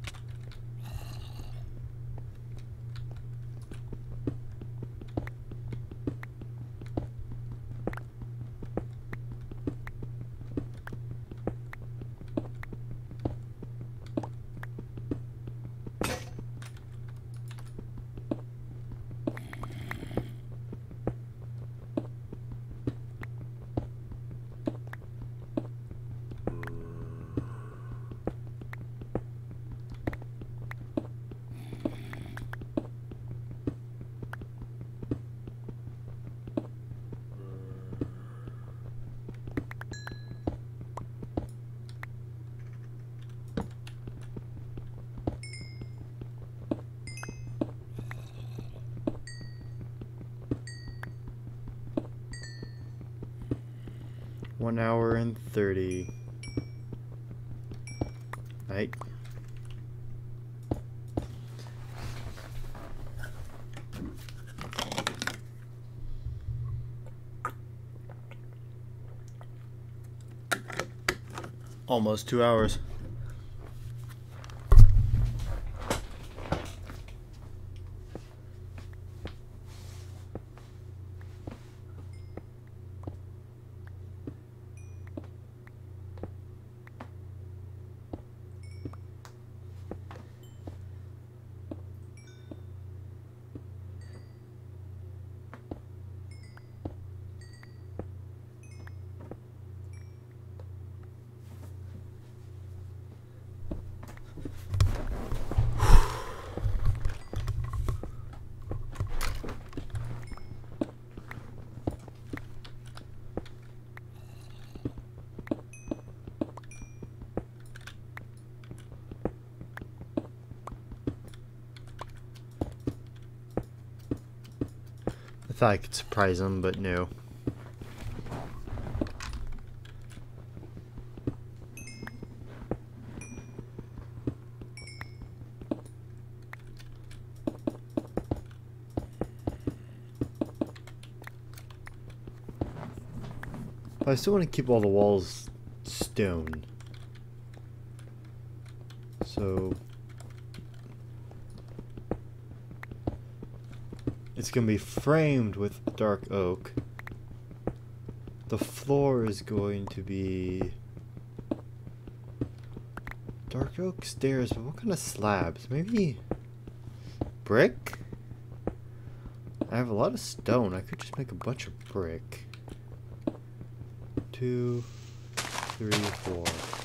One hour and 30. Right. Almost 2 hours. I thought I could surprise him, but no. I still want to keep all the walls stone. So it's going to be framed with dark oak. The floor is going to be dark oak stairs, but what kind of slabs? Maybe brick? I have a lot of stone. I could just make a bunch of brick. 2, 3, 4.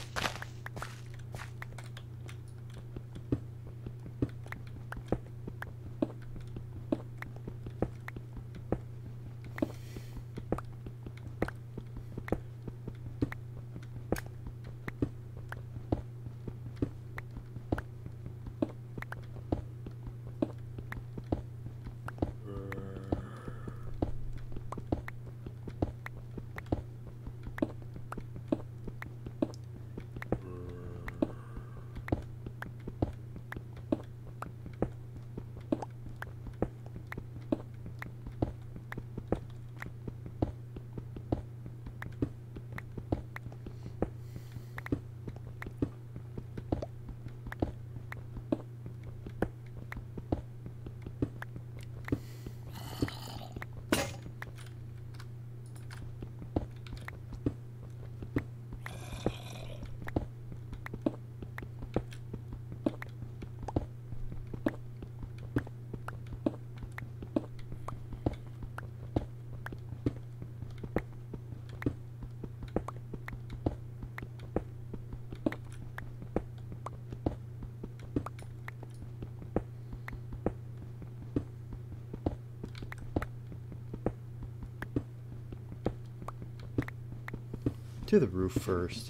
Do the roof first.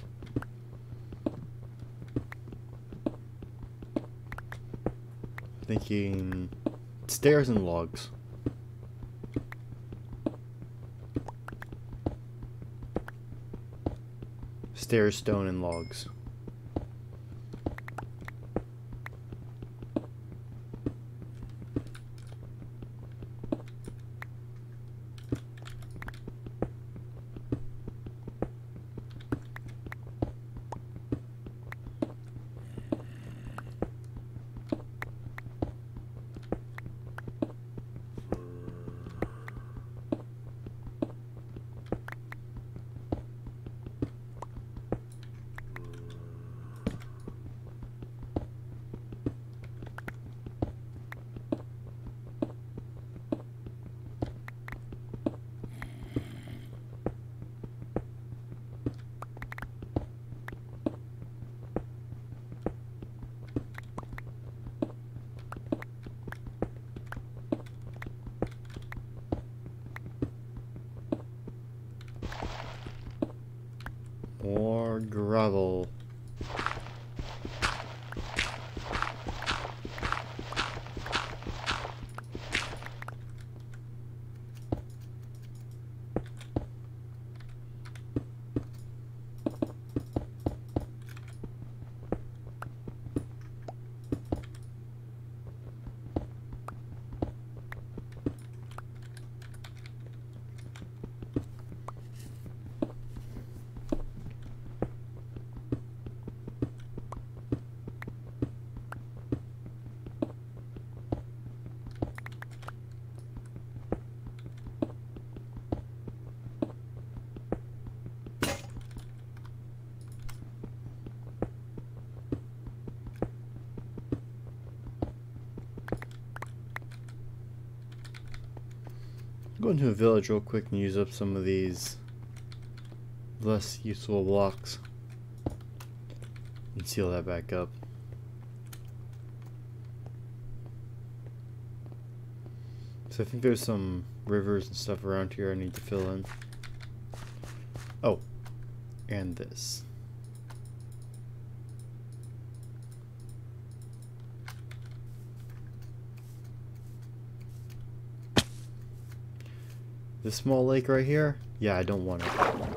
Thinking stairs and logs. Stairs, stone, and logs. More gravel. Go into a village real quick and use up some of these less useful blocks and seal that back up. So I think there's some rivers and stuff around here I need to fill in. Oh, and this. This small lake right here? Yeah, I don't want it.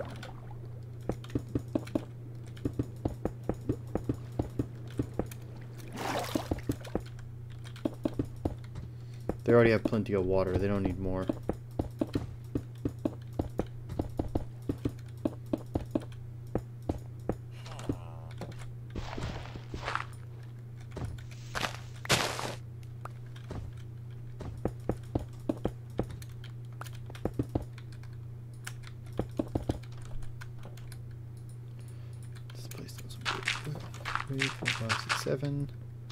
They already have plenty of water. They don't need more. 3, 4, 5, 6, 7.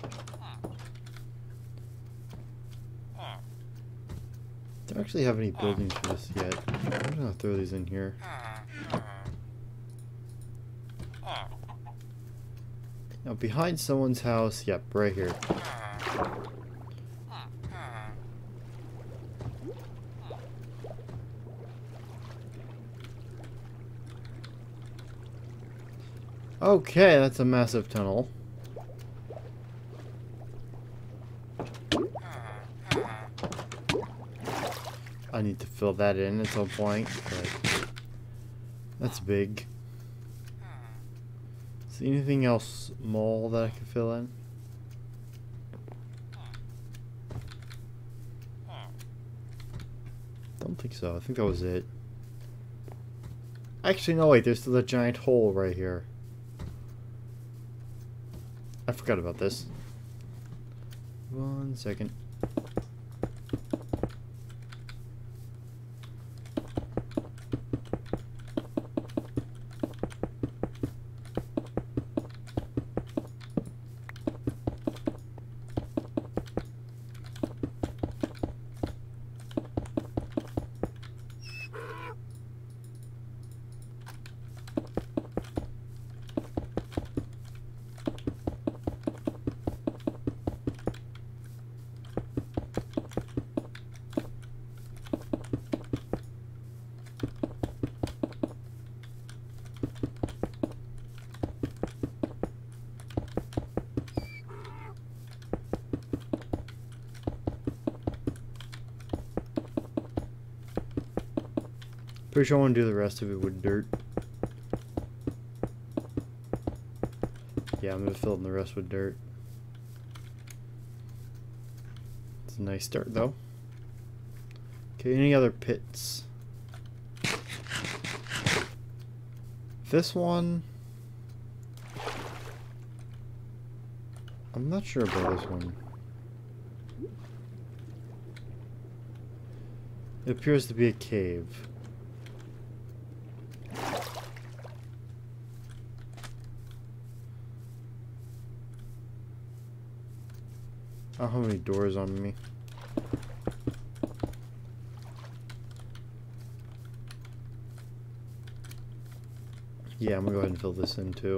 Don't actually have any buildings for this yet. I'm gonna throw these in here. Now behind someone's house, yep, right here. Okay, that's a massive tunnel. I need to fill that in at some point, but that's big. See anything else small that I can fill in? Don't think so. I think that was it. Actually, no, wait. There's still a giant hole right here. I forgot about this. 1 second. Pretty sure I want to do the rest of it with dirt. Yeah, I'm going to fill in the rest with dirt. It's a nice start, though. Okay, any other pits? This one... I'm not sure about this one. It appears to be a cave. I don't have any doors on me. Yeah, I'm gonna go ahead and fill this in too.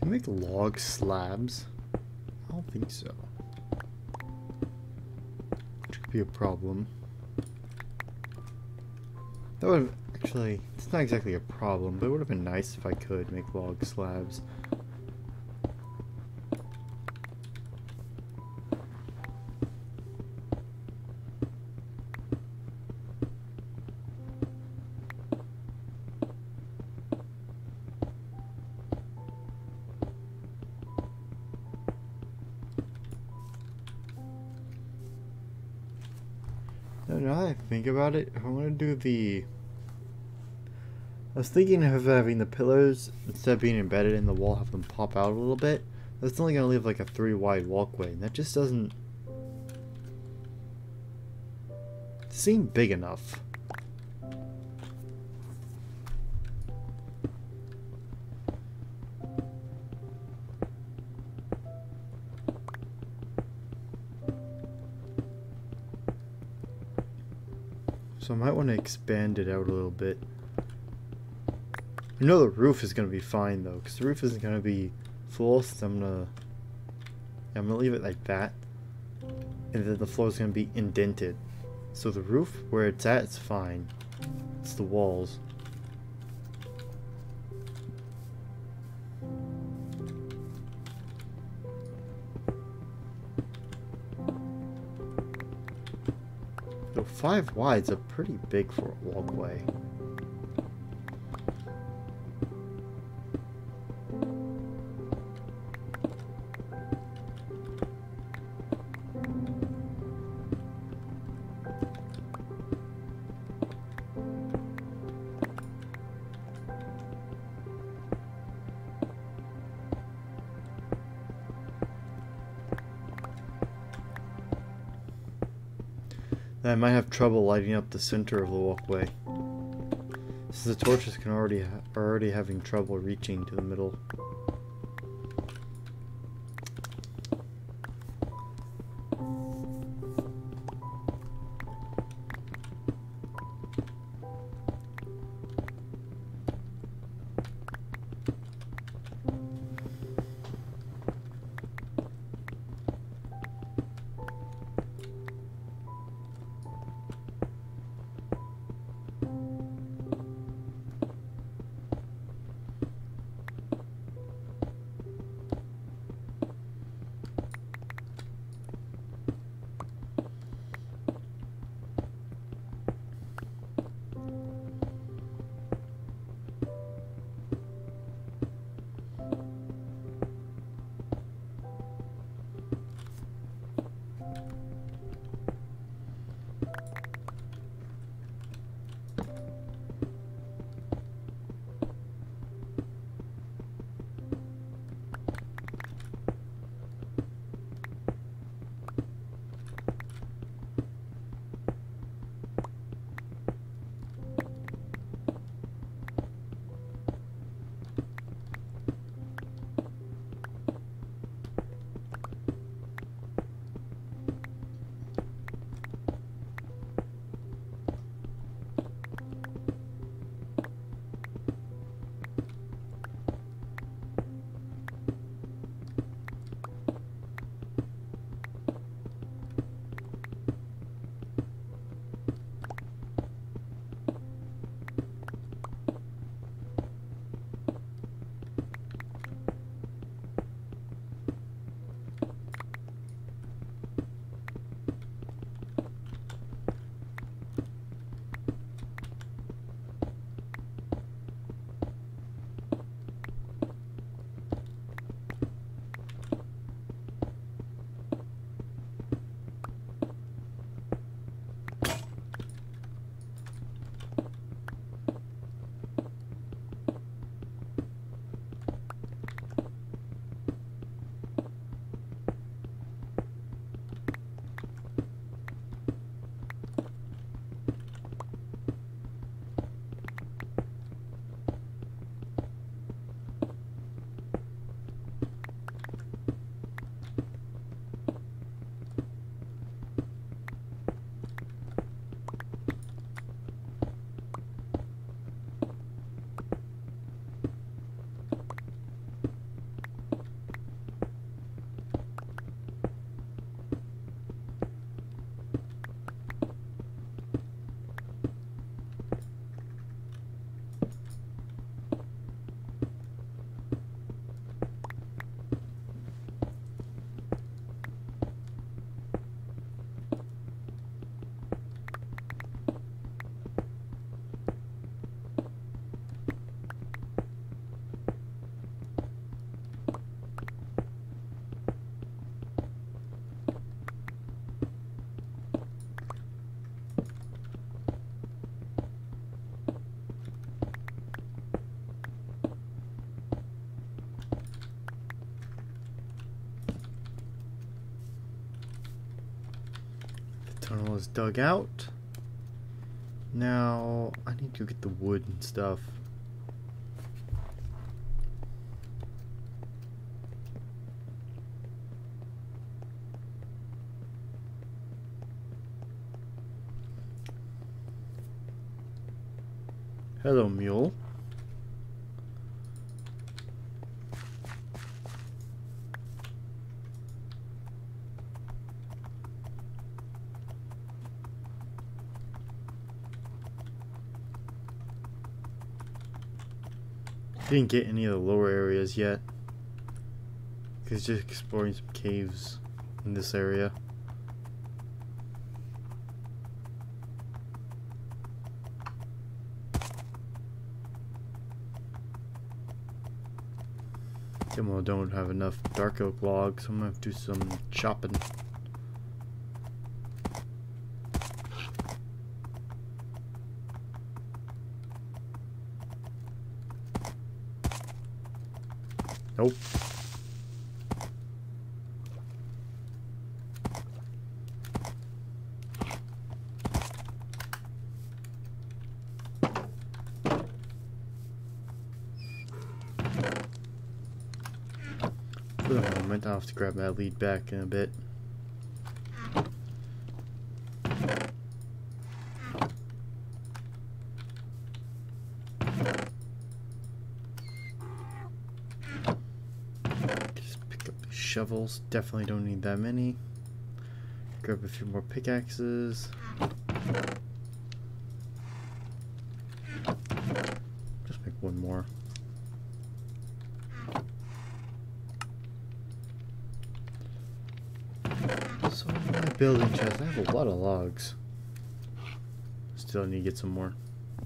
I make log slabs? I don't think so. Which could be a problem. That would have actually, it's not exactly a problem, but it would have been nice if I could make log slabs. Now that I think about it, if I want to do the... I was thinking of having the pillars, instead of being embedded in the wall, have them pop out a little bit. That's only going to leave like a 3 wide walkway, and that just doesn't seem big enough. So I might want to expand it out a little bit. I know the roof is going to be fine though, because the roof isn't going to be full, so I'm gonna leave it like that, and then the floor is going to be indented. So the roof, where it's at, it's fine. It's the walls. Though 5 wide's are pretty big for a walkway. I might have trouble lighting up the center of the walkway, since the torches can are already having trouble reaching to the middle. was dug out. Now I need to get the wood and stuff. Hello, mule. Didn't get any of the lower areas yet. Cause just exploring some caves in this area. I don't have enough dark oak logs, so I'm gonna have to do some chopping. Nope. For the moment, I'll have to grab that lead back in a bit. Just pick up the shovels. Definitely don't need that many. Grab a few more pickaxes. Just make one more. So my building chest, I have a lot of logs. Still need to get some more.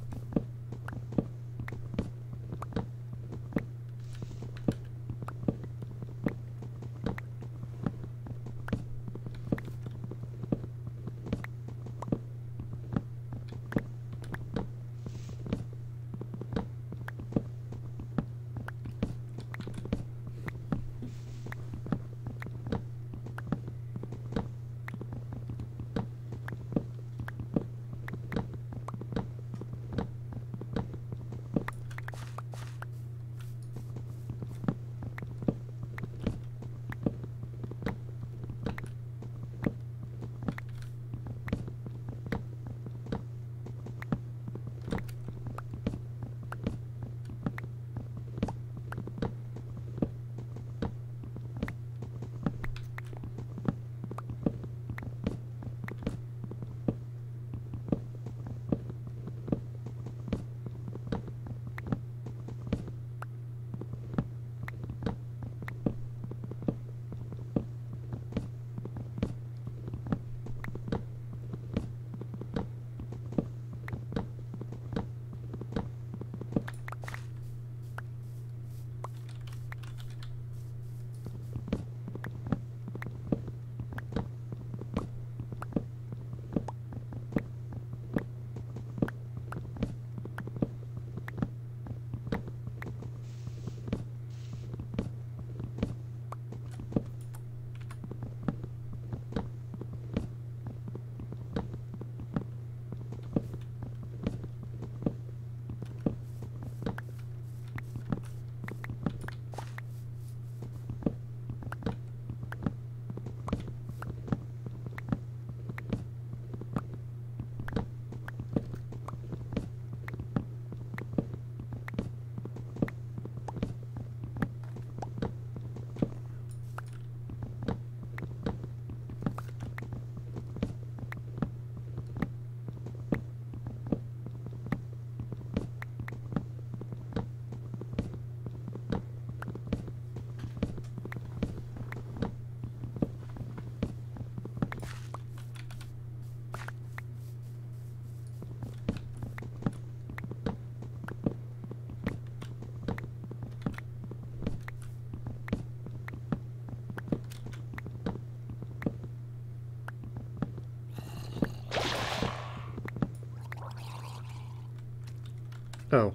Oh.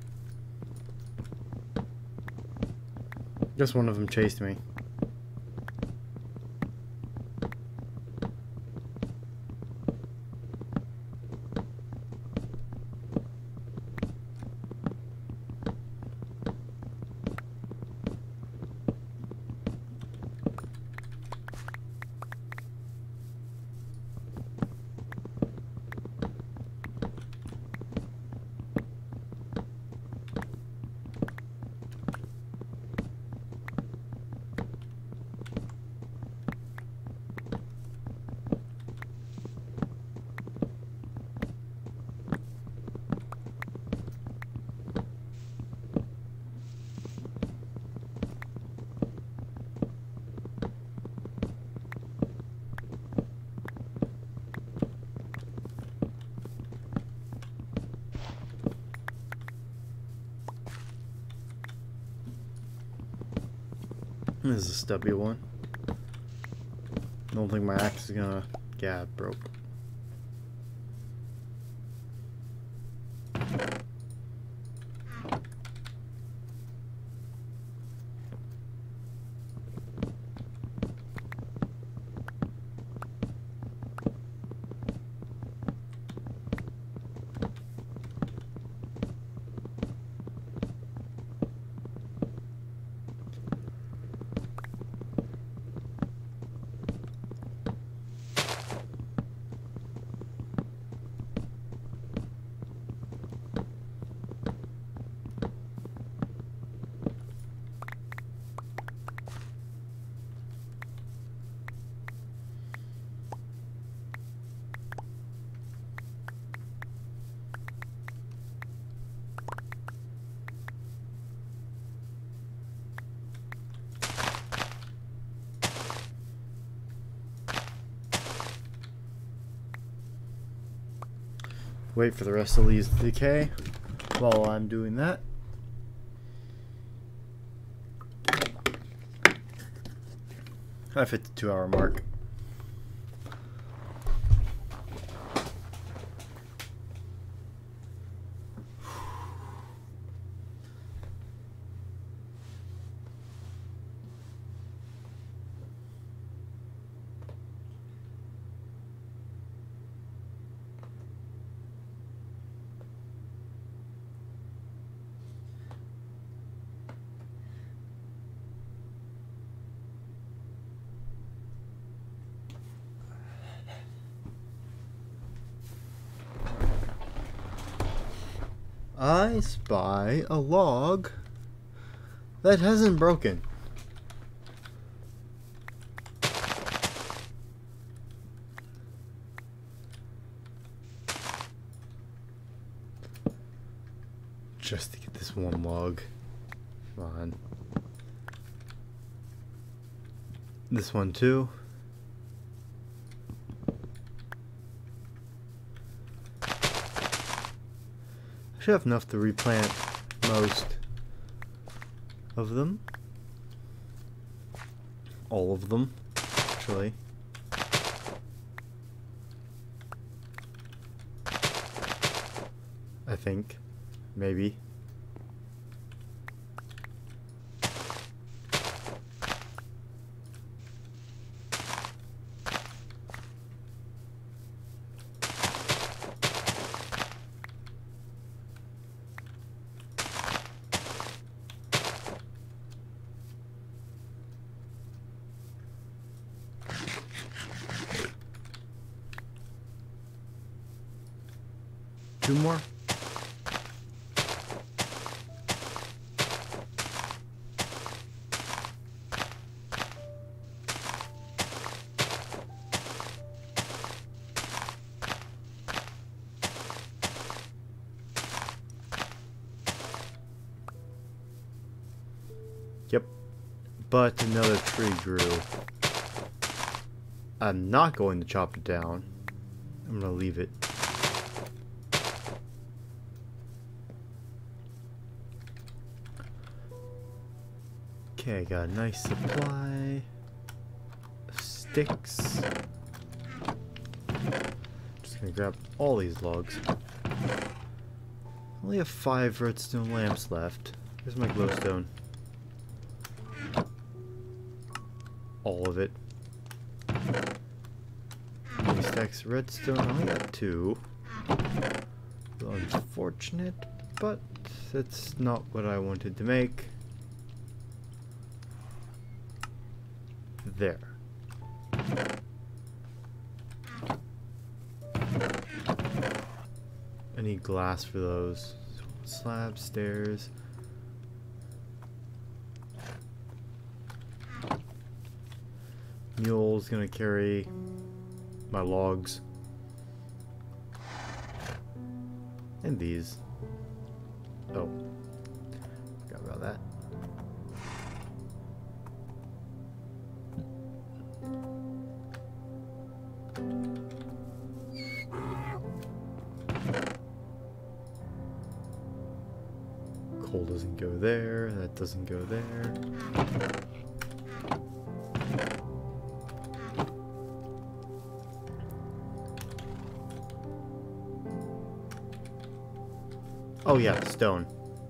Guess one of them chased me. This is a stubby one. Don't think my axe is gonna... Yeah, it broke. Wait for the rest of these to decay. While I'm doing that, I've hit the 2-hour mark. I spy a log that hasn't broken. Just to get this one log. Come on. This one too. I should have enough to replant most of them. All of them, actually. I think. Maybe. Two more? Yep. But another tree grew. I'm not going to chop it down. I'm going to leave it. Okay, I got a nice supply of sticks. Just gonna grab all these logs. Only have 5 redstone lamps left. Here's my glowstone. All of it. 3 stacks of redstone. I only got 2. Unfortunate, but that's not what I wanted to make. There. I need glass for those. Slab, stairs. Mule's gonna carry my logs. And these. Oh. Forgot about that. Coal doesn't go there, that doesn't go there. Oh yeah, stone.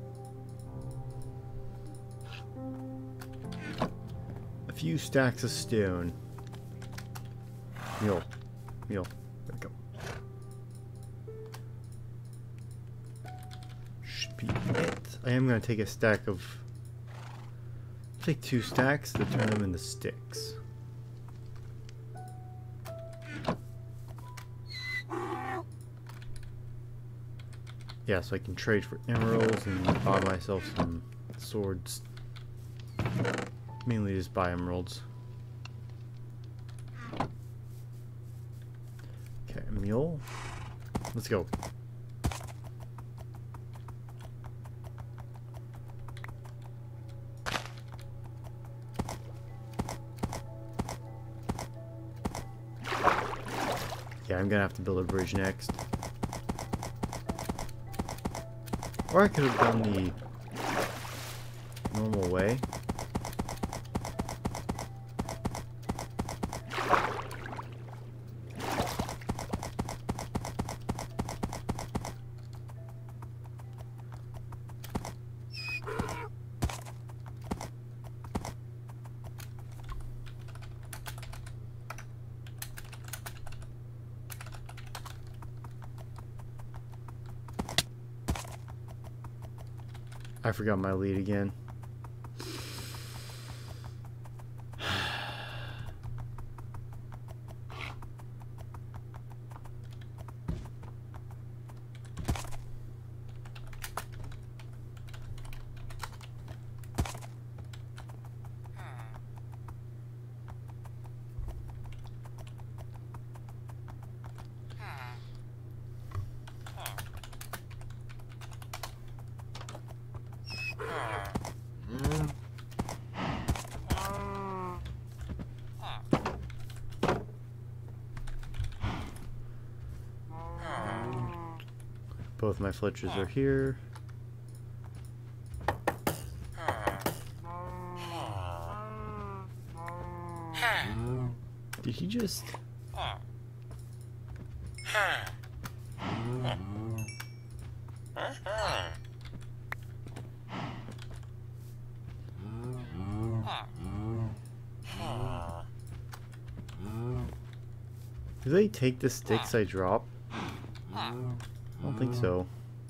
A few stacks of stone. Mule. Mule. There we go. Should be it. I am going to take a stack of... Take 2 stacks to turn them into sticks. Yeah, so I can trade for emeralds and buy myself some swords. Mainly just buy emeralds. Okay, a mule. Let's go. Yeah, I'm gonna have to build a bridge next. Or I could have done the normal way. I forgot my lead again. Both my Fletchers are here. Did he just... Do they take the sticks I drop? I don't think so.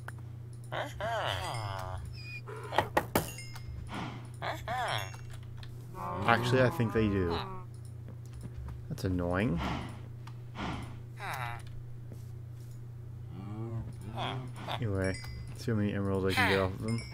Actually, I think they do. That's annoying. Anyway, see how many emeralds I can get off of them.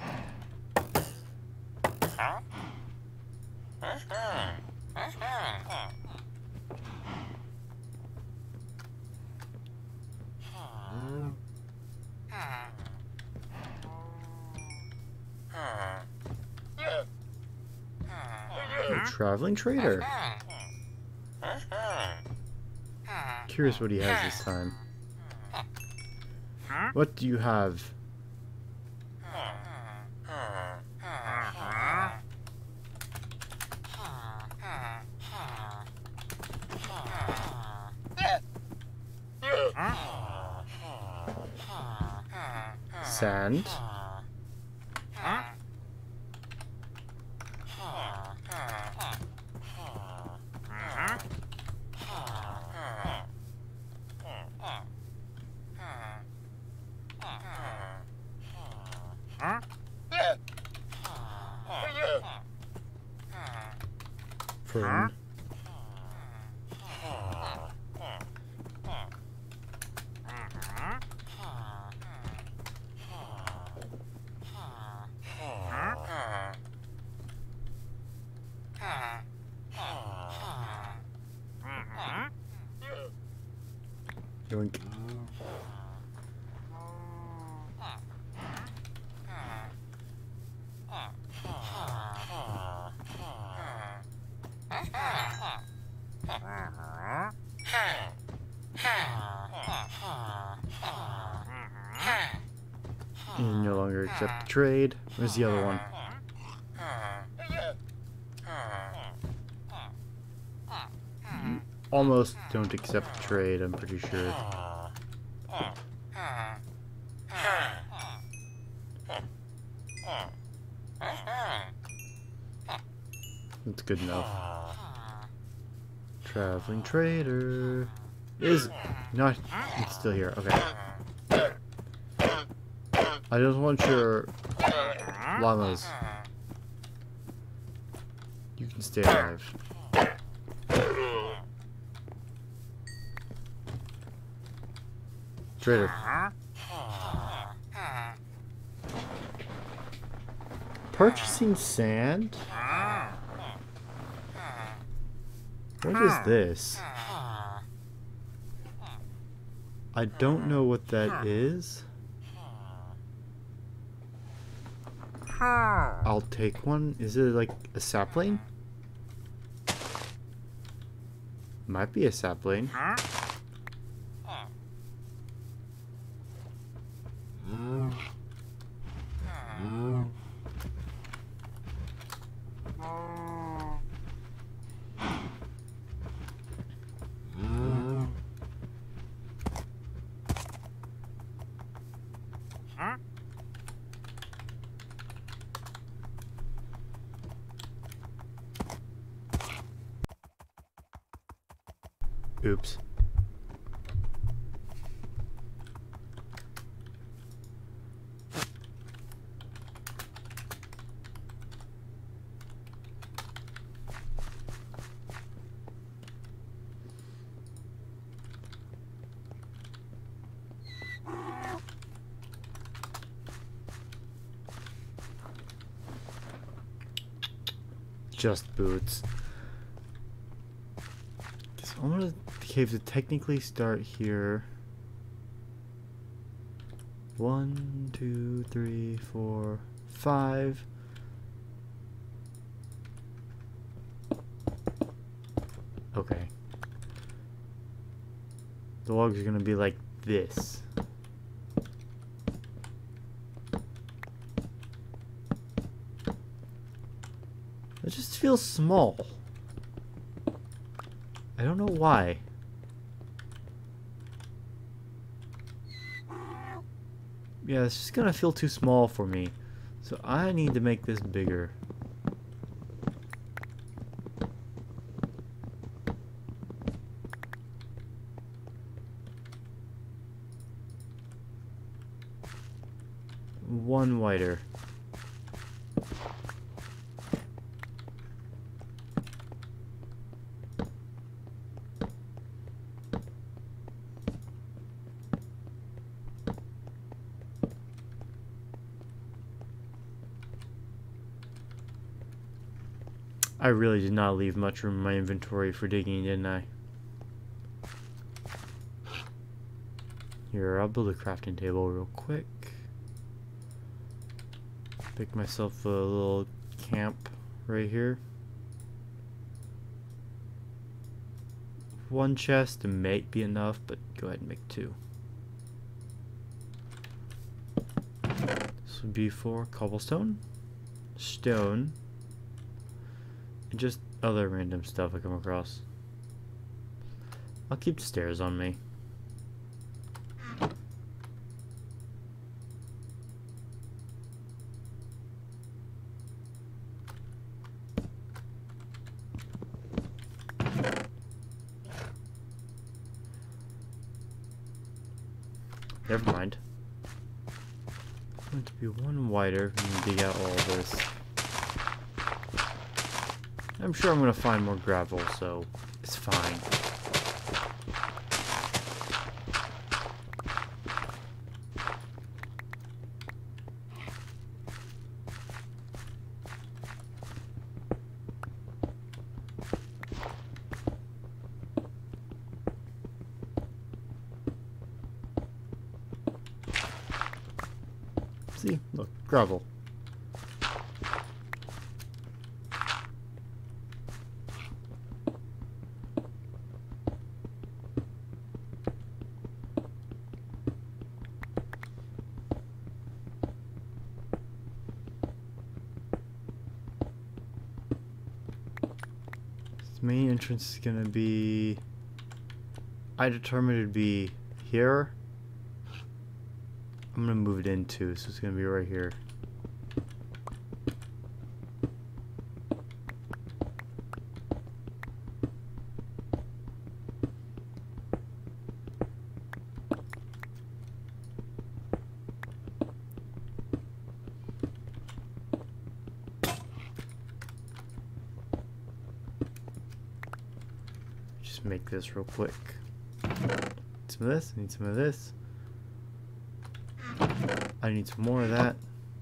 A traveling trader. Curious what he has this time. What do you have? Sand. Fern. Yoink. You no longer accept the trade. Where's the other one? You almost don't accept the trade, I'm pretty sure. That's good enough. Traveling trader is not. It's still here. Okay. I just want your llamas. You can stay alive. Trader. Purchasing sand? What is this? I don't know what that is. I'll take one. Is it like a sapling? Might be a sapling. Oops. Just boots. I want the cave to technically start here. 1, 2, 3, 4, 5. Okay. The logs are gonna be like this. It just feels small. I don't know why. Yeah, it's just gonna feel too small for me. So I need to make this bigger. One wider. I really did not leave much room in my inventory for digging, didn't I? Here, I'll build a crafting table real quick. Pick myself a little camp right here. One chest might be enough, but go ahead and make 2. This would be for cobblestone, stone, and just other random stuff I come across. I'll keep the stairs on me. Never mind. It's going to be one wider and dig out all this. I'm sure I'm going to find more gravel, so it's fine. See? Look, gravel. The main entrance is gonna be... I determined it'd be here. I'm gonna move it in too, so it's gonna be right here. just make this real quick. Some of this, I need some of this. I need some more of that.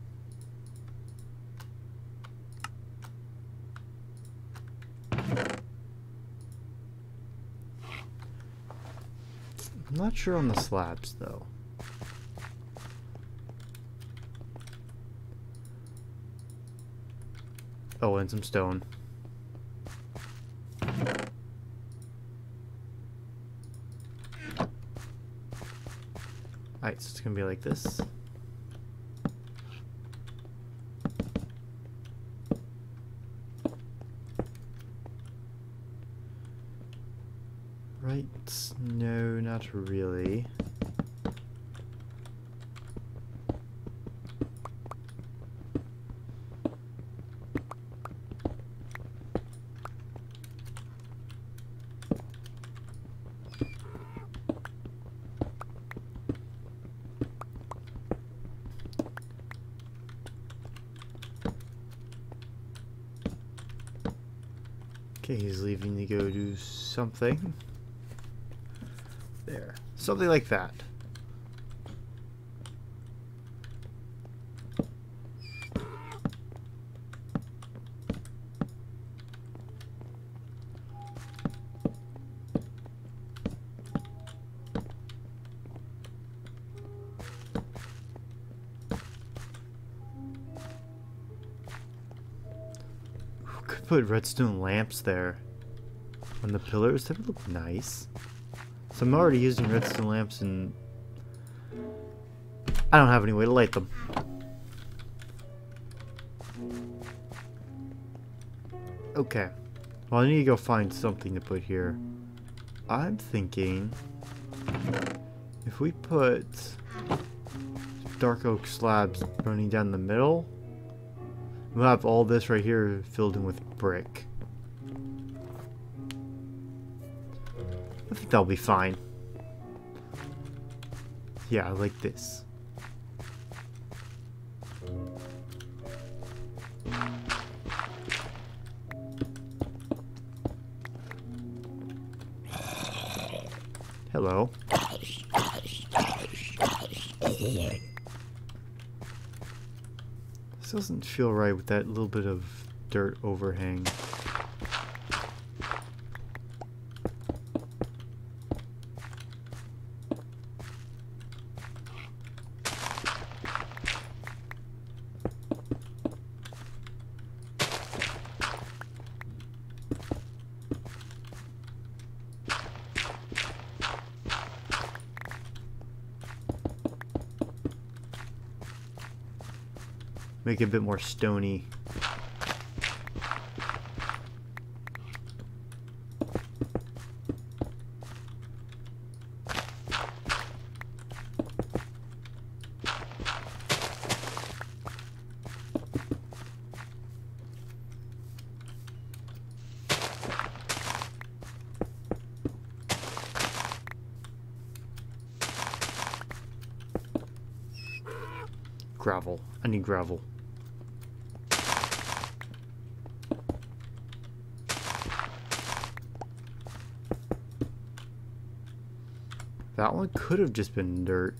I'm not sure on the slabs though. Oh, and some stone. Alright, so it's gonna be like this. Right, no, not really. Okay, he's leaving to go do something. There. Something like that. Could put redstone lamps there on the pillars. That would look nice. So I'm already using redstone lamps and I don't have any way to light them. Okay. Well, I need to go find something to put here. I'm thinking if we put dark oak slabs running down the middle, we'll have all this right here filled in with brick. I think that'll be fine. Yeah, like this. Hello. This doesn't feel right with that little bit of dirt overhang. Make it a bit more stony. Gravel. I need gravel. That one could have just been dirt.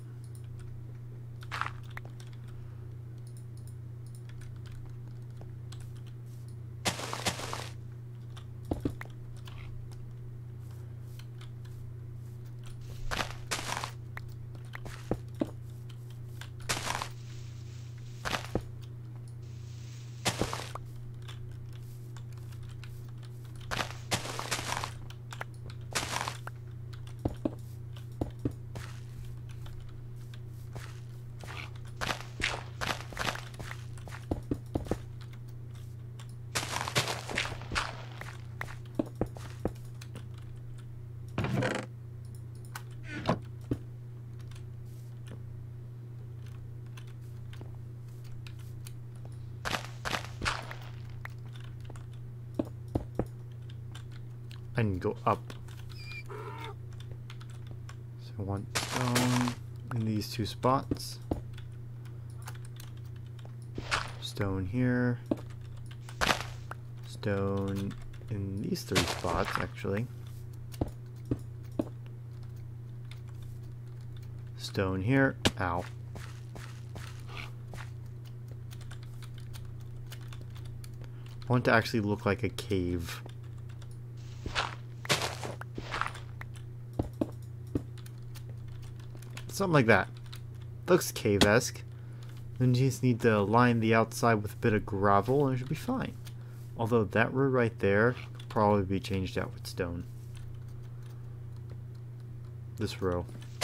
I need to go up. So I want stone in these two spots. Stone here. Stone in these three spots, actually. Stone here. Ow. I want it to actually look like a cave. Something like that. Looks cave-esque. Then you just need to line the outside with a bit of gravel and it should be fine. Although that road right there could probably be changed out with stone. This row.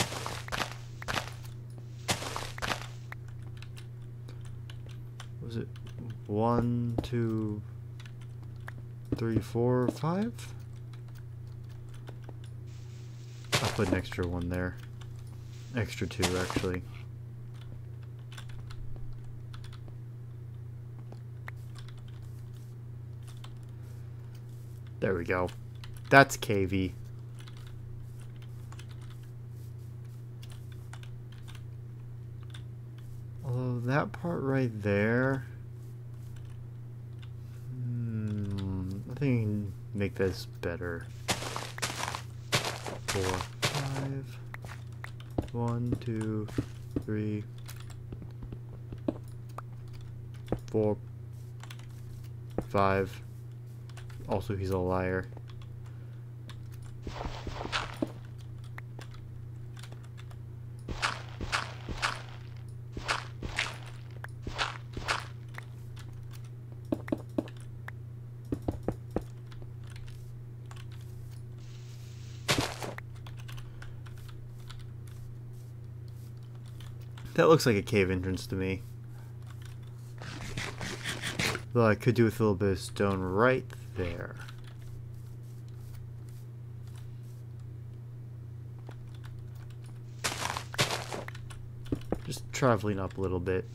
Was it 1, 2, 3, 4, 5? I'll put an extra one there. Extra 2 actually. There we go. That's cavey. Although that part right there, I think I can make this better. 4, 5. 1, 2, 3, 4, 5. Also, he's a liar. That looks like a cave entrance to me. Though I could do with a little bit of stone right there. Just traveling up a little bit.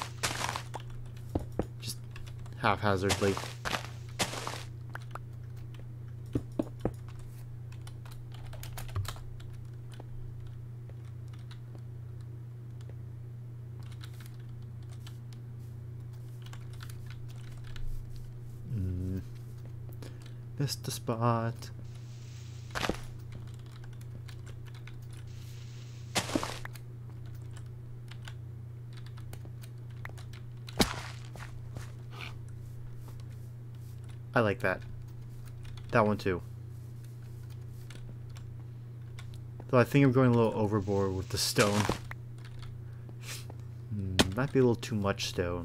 Just haphazardly. Missed the spot. I like that. That one too. Though I think I'm going a little overboard with the stone. Might be a little too much stone.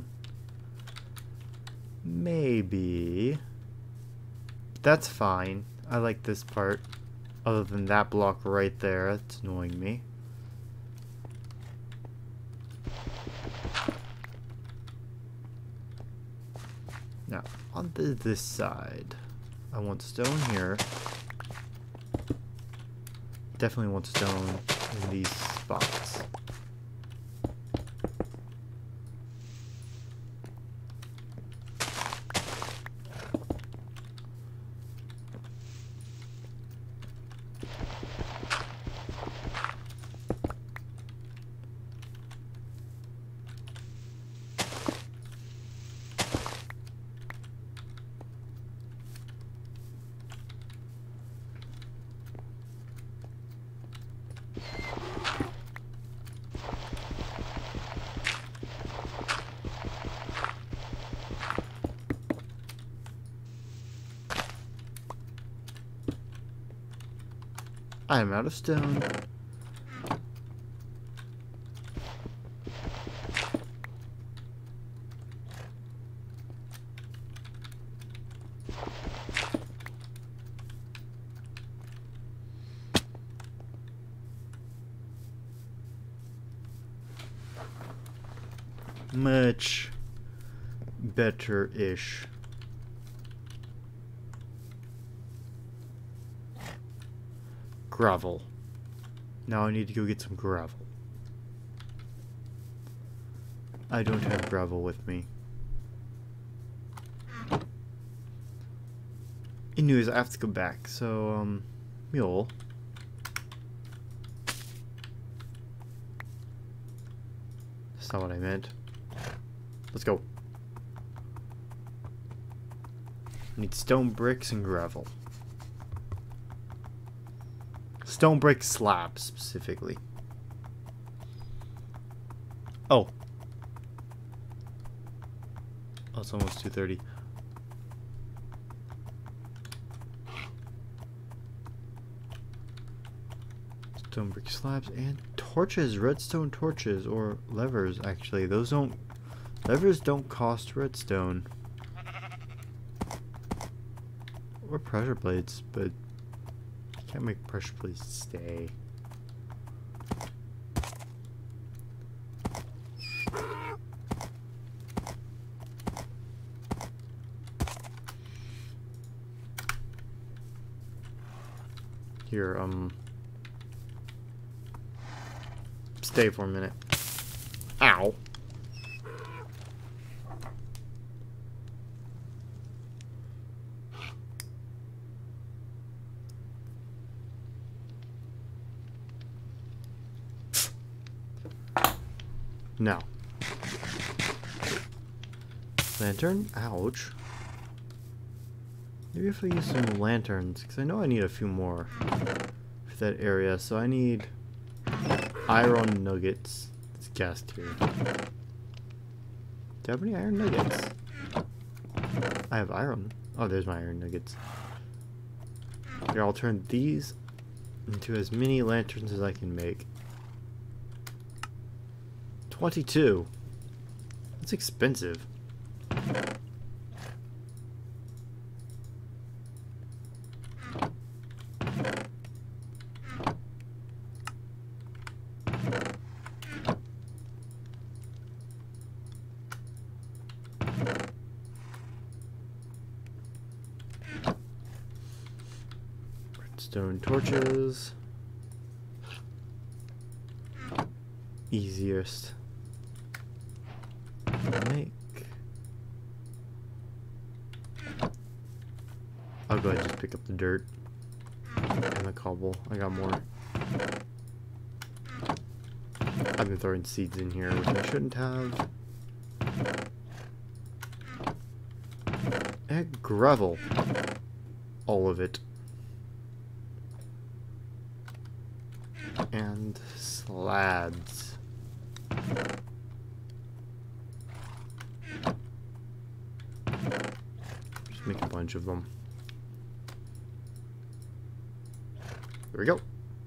Maybe. That's fine. I like this part. Other than that block right there. That's annoying me. Now, on this side, I want stone here. Definitely want stone in these spots. I am out of stone. Much better-ish. Gravel. Now I need to go get some gravel. I don't have gravel with me. Anyways, I have to go back, so, mule. That's not what I meant. Let's go. I need stone bricks and gravel. Stone brick slabs, specifically. Oh. Oh, it's almost 2:30. Stone brick slabs and torches, redstone torches, or levers, actually. Levers don't cost redstone. Or pressure plates, but you can't make pressure plates stay. Here, stay for a minute. Ow. No. Lantern? Ouch. Maybe if I use some lanterns, because I know I need a few more for that area, so I need iron nuggets. It's gassed here. Do I have any iron nuggets? I have iron. Oh, there's my iron nuggets. Here, I'll turn these into as many lanterns as I can make. 22. That's expensive. Redstone torches. Easiest. Make. I'll go ahead and just pick up the dirt and the cobble. I got more. I've been throwing seeds in here, which I shouldn't have. And gravel. All of it. And slabs. Just make a bunch of them. There we go.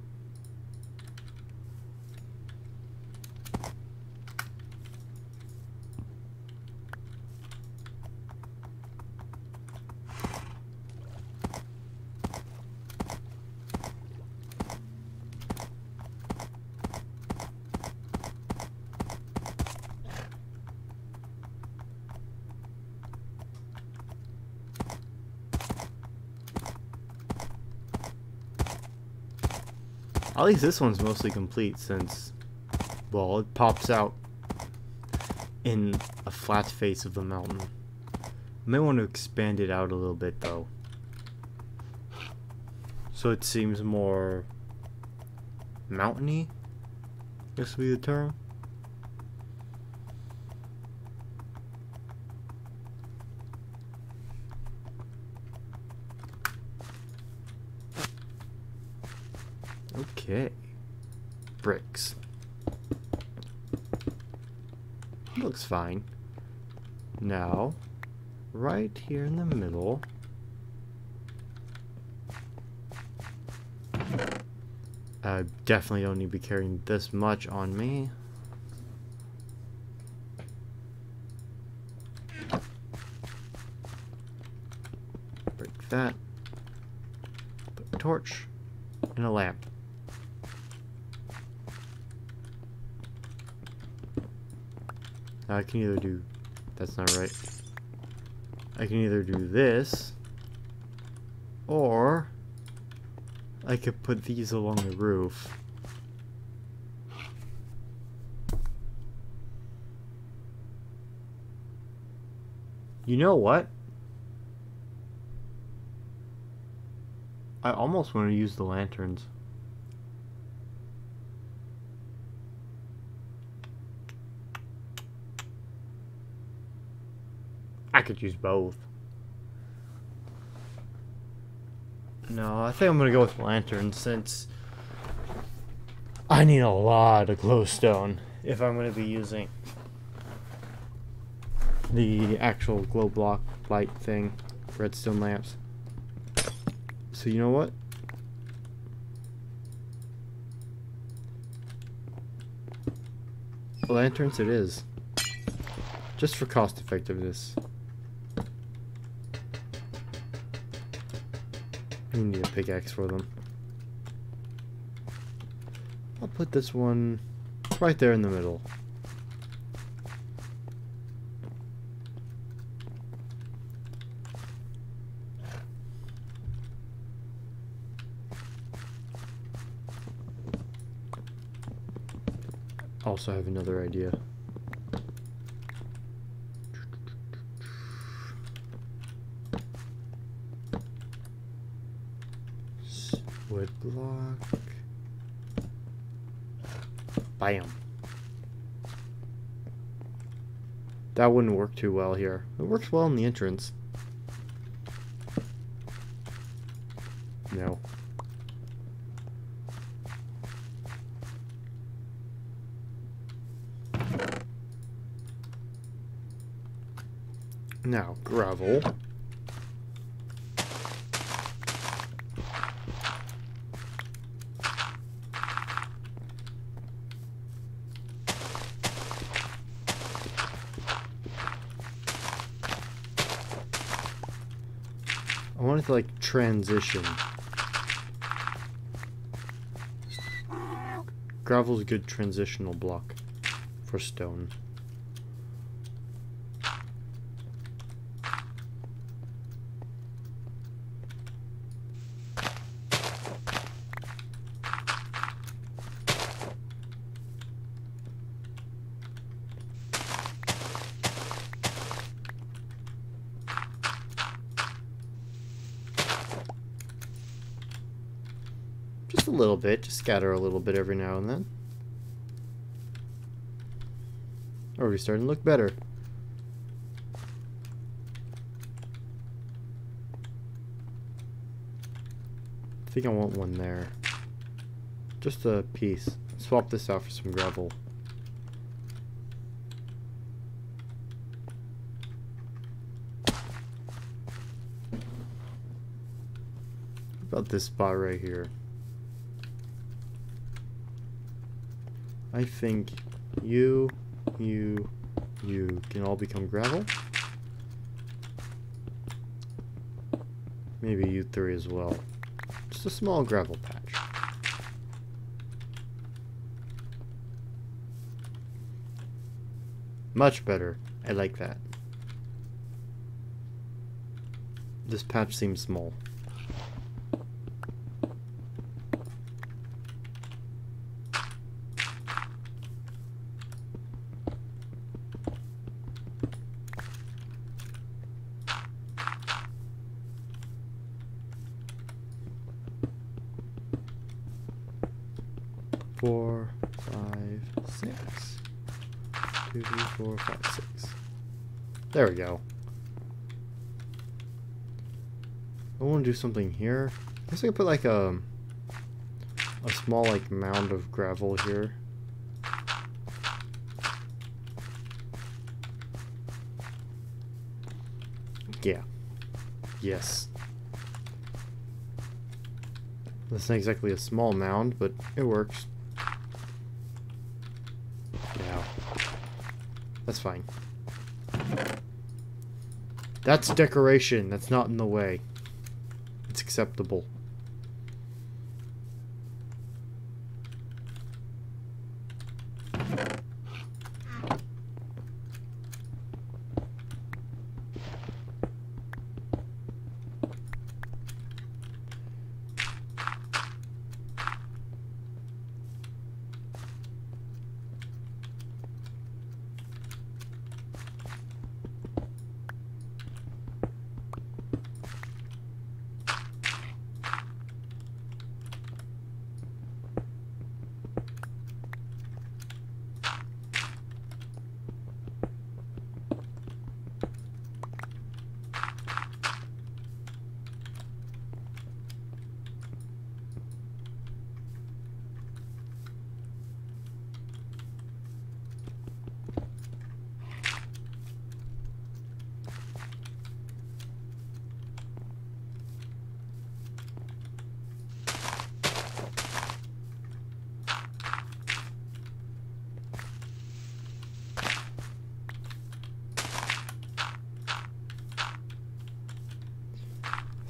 At least this one's mostly complete since, well, it pops out in a flat face of the mountain. I may want to expand it out a little bit though, so it seems more mountainy, I guess would be the term. Okay, bricks. Looks fine. Now, right here in the middle, I definitely don't need to be carrying this much on me. Break that. Put a torch and a lamp. I can either do, that's not right. I can either do this, or I could put these along the roof. You know what? I almost want to use the lanterns. I could use both. No, I think I'm gonna go with lanterns since I need a lot of glowstone. if I'm going to be using the actual glow block light thing, redstone lamps. So you know what? Lanterns it is. Just for cost effectiveness. You need a pickaxe for them. I'll put this one right there in the middle. Also have another idea. Wood block. Bam. That wouldn't work too well here. It works well in the entrance. No. Now, gravel. I want it to like transition. Gravel's a good transitional block for stone. Just a little bit, just scatter a little bit every now and then. Already starting to look better. I think I want one there. Just a piece. Swap this out for some gravel. About this spot right here. I think you can all become gravel. Maybe you three as well. Just a small gravel patch. Much better. I like that. This patch seems small. Four, 5, 6. 2, 3, 4, 5, 6. There we go. I want to do something here. I guess I could put like a small like mound of gravel here. Yeah. Yes. That's not exactly a small mound, but it works. Yeah. That's fine. That's decoration. That's not in the way. It's acceptable.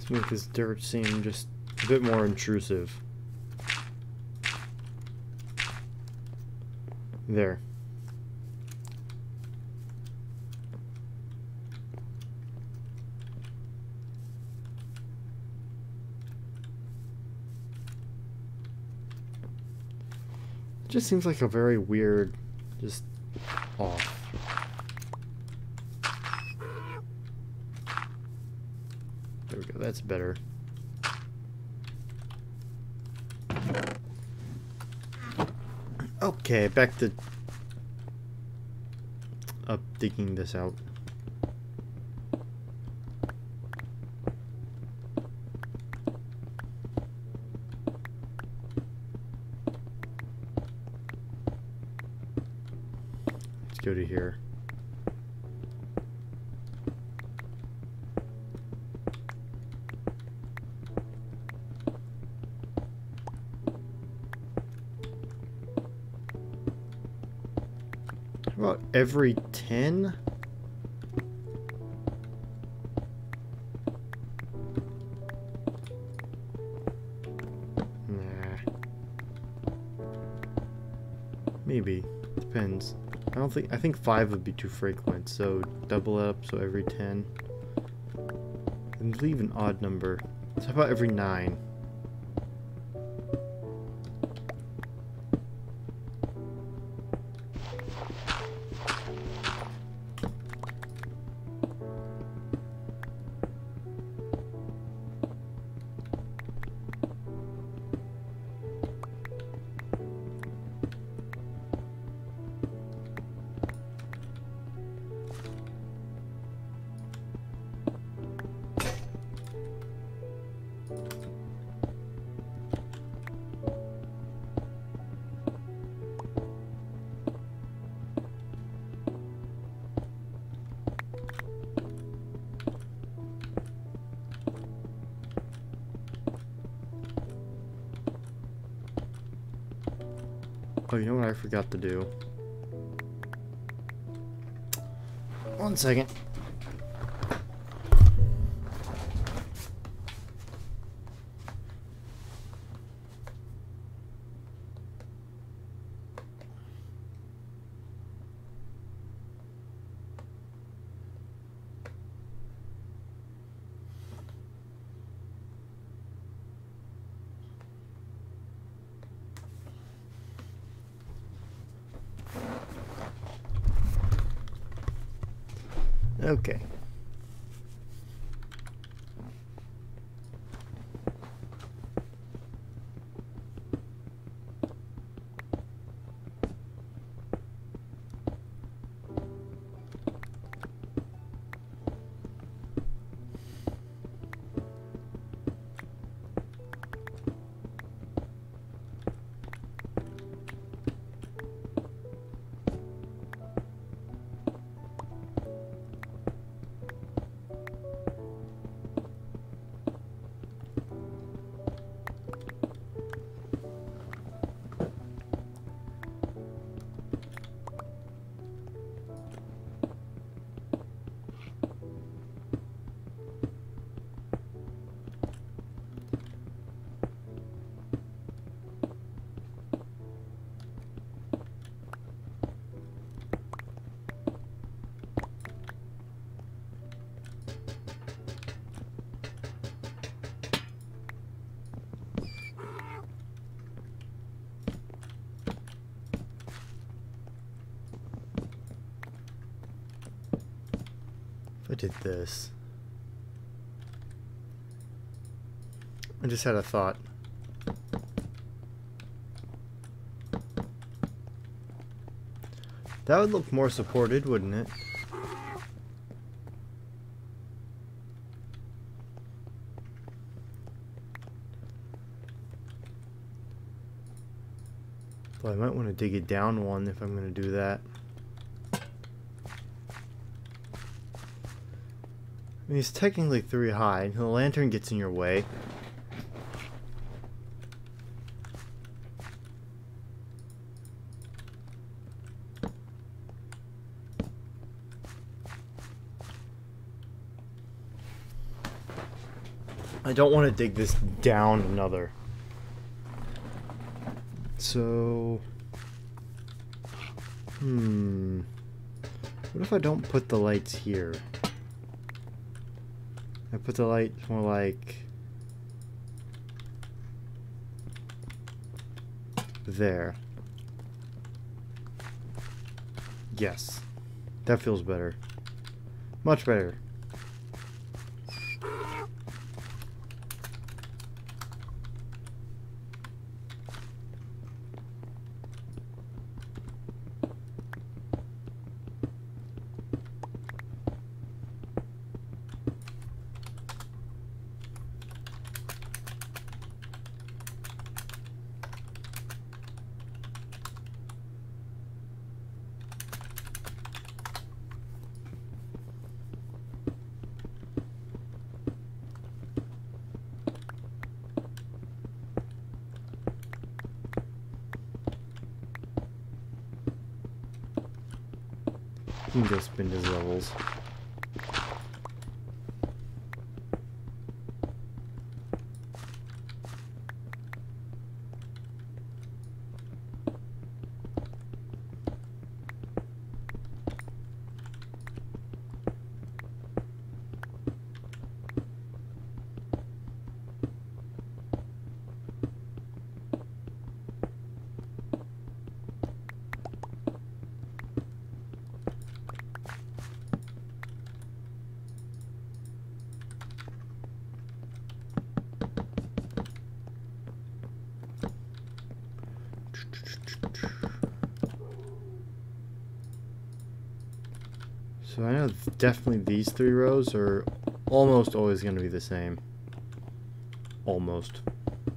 Make this dirt seem just a bit more intrusive. There. It just seems like a very weird, just off. There we go, that's better. Okay, back to digging this out. Let's go to here. About every 10? Nah. Maybe. Depends. I think 5 would be too frequent, so double it up, so every 10. And leave an odd number. So how about every 9? Oh, you know what I forgot to do? One second. Okay. I did this. I just had a thought. That would look more supported, wouldn't it? But I might want to dig it down one if I'm going to do that. I mean, it's technically 3 high. The lantern gets in your way. I don't want to dig this down another. So... What if I don't put the lights here? I put the lights more like... there. Yes. That feels better. Much better. You can go spin his levels. So I know definitely these 3 rows are almost always going to be the same. Almost.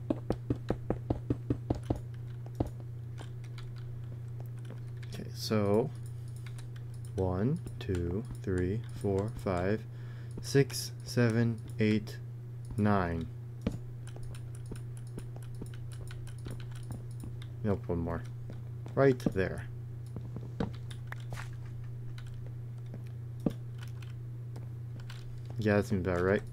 Okay, so 1, 2, 3, 4, 5, 6, 7, 8, 9. Nope, one more. Right there. Yeah, that seems about right.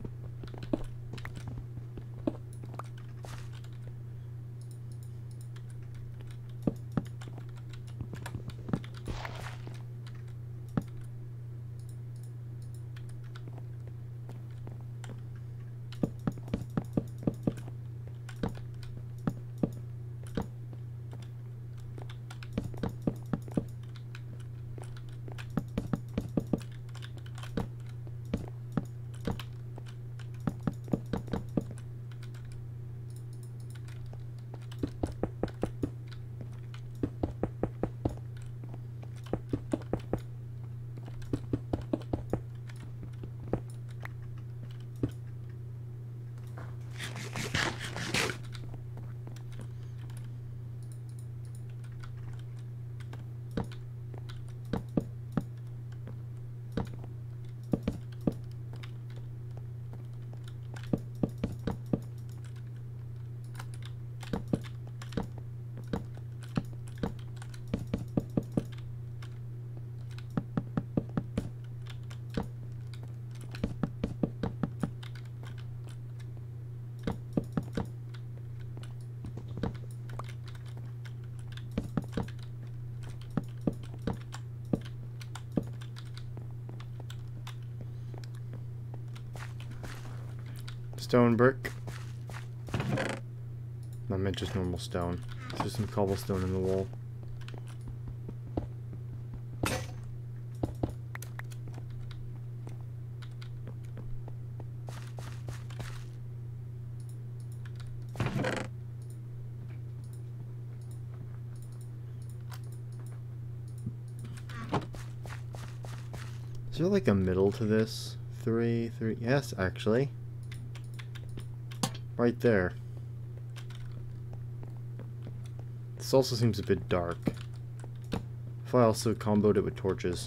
Stone brick. I meant just normal stone. It's just some cobblestone in the wall. Is there like a middle to this? 3, 3. Yes, actually. Right there. This also seems a bit dark. If I also comboed it with torches.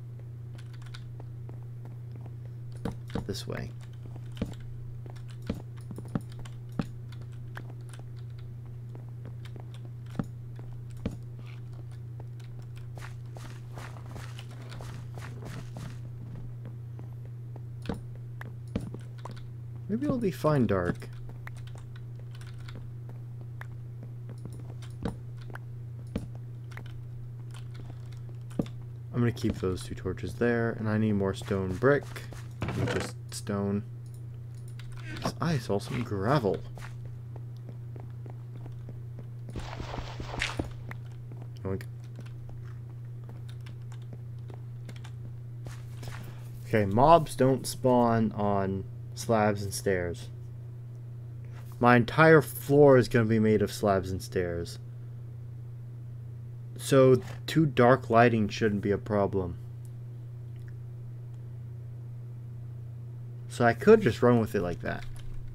This way. Maybe it'll be fine dark. I'm gonna keep those 2 torches there, and I need more stone brick. Just stone. I saw some gravel. Oink. Okay, mobs don't spawn on slabs and stairs. My entire floor is going to be made of slabs and stairs. So, too dark lighting shouldn't be a problem. So I could just run with it like that.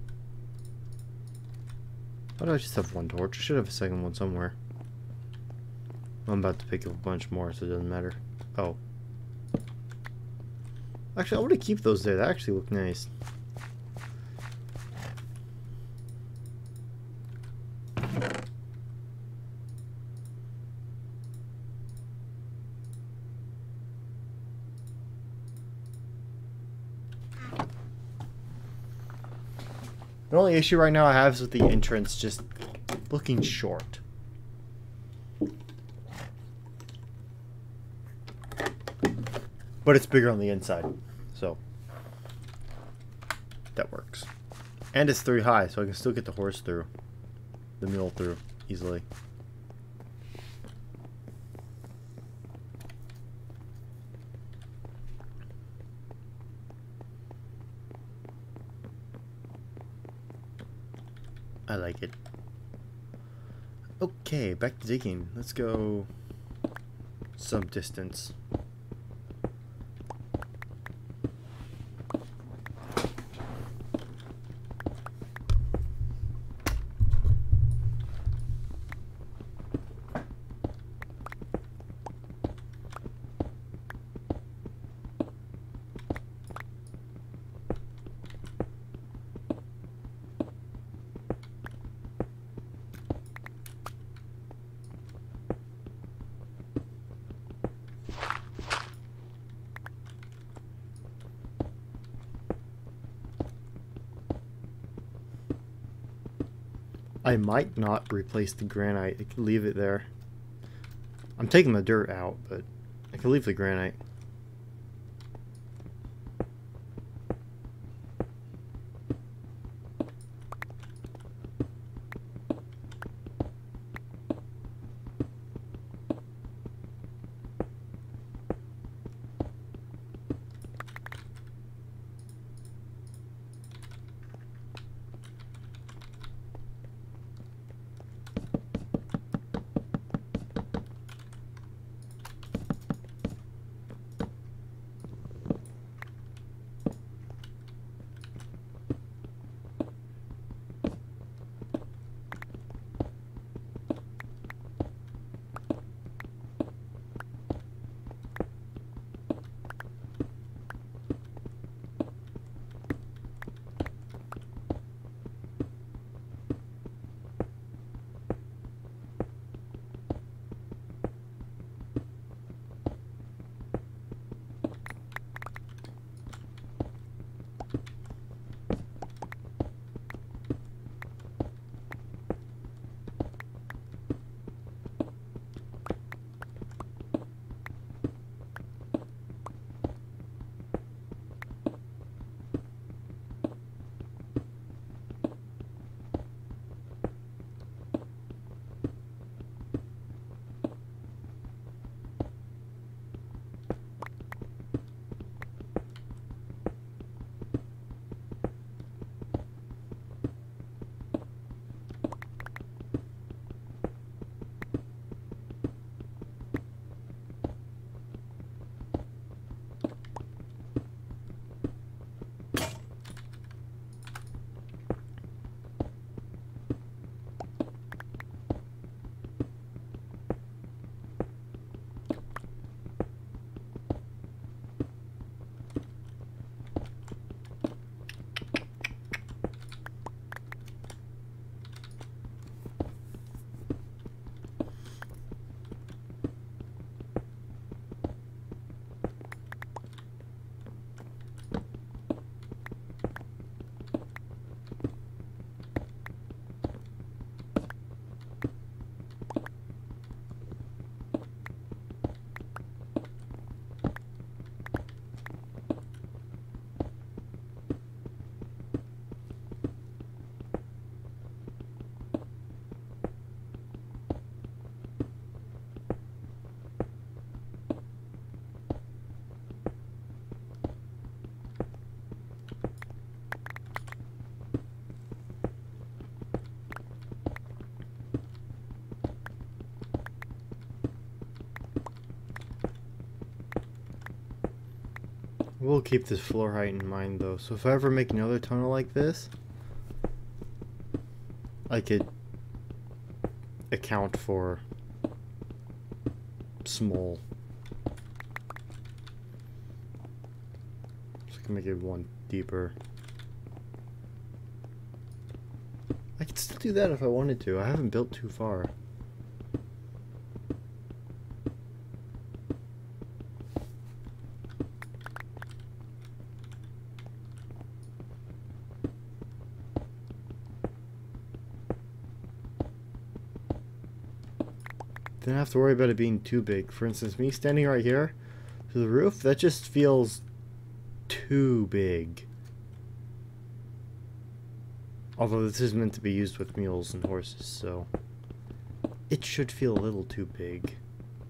Why do I just have 1 torch? I should have a second one somewhere. I'm about to pick up a bunch more, so it doesn't matter. Oh. Actually, I want to keep those there. They actually look nice. The only issue right now I have is with the entrance just looking short. But it's bigger on the inside, so that works. And it's 3 high, so I can still get the horse through, the mule through easily. I like it. Okay, back to digging. Let's go some distance. I might not replace the granite. I could leave it there. I'm taking the dirt out, but I could leave the granite. We'll keep this floor height in mind though, so if I ever make another tunnel like this, I could account for small. So I can make it one deeper. I could still do that if I wanted to. I haven't built too far. Then I have to worry about it being too big. For instance, me standing right here to the roof, that just feels too big. Although this is meant to be used with mules and horses, so it should feel a little too big.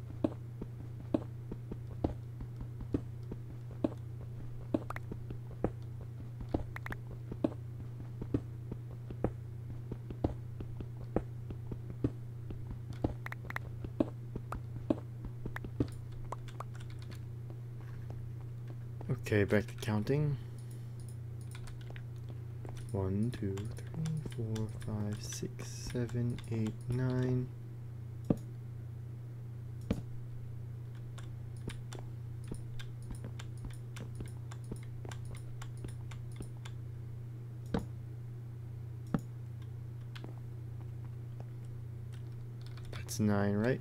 Okay, back to counting. 1, 2, 3, 4, 5, 6, 7, 8, 9. That's 9, right?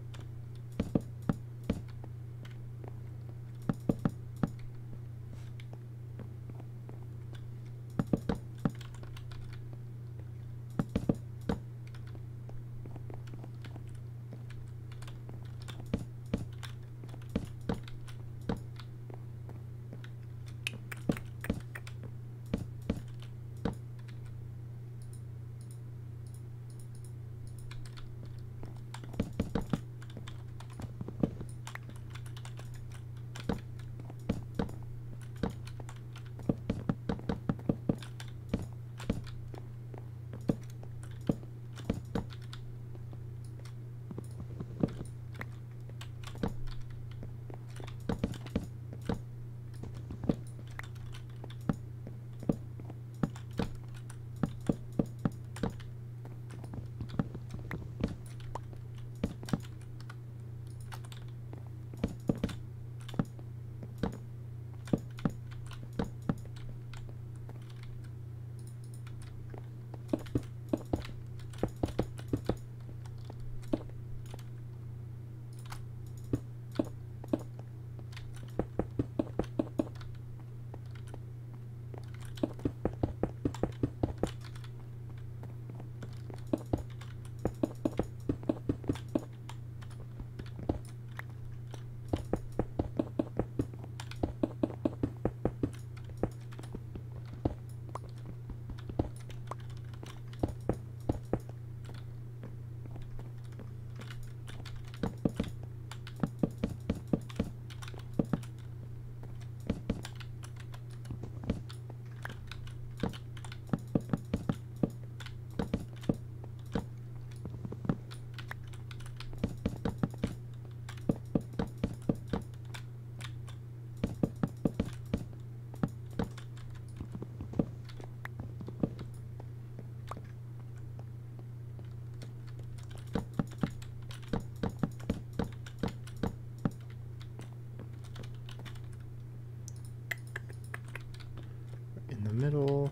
Middle.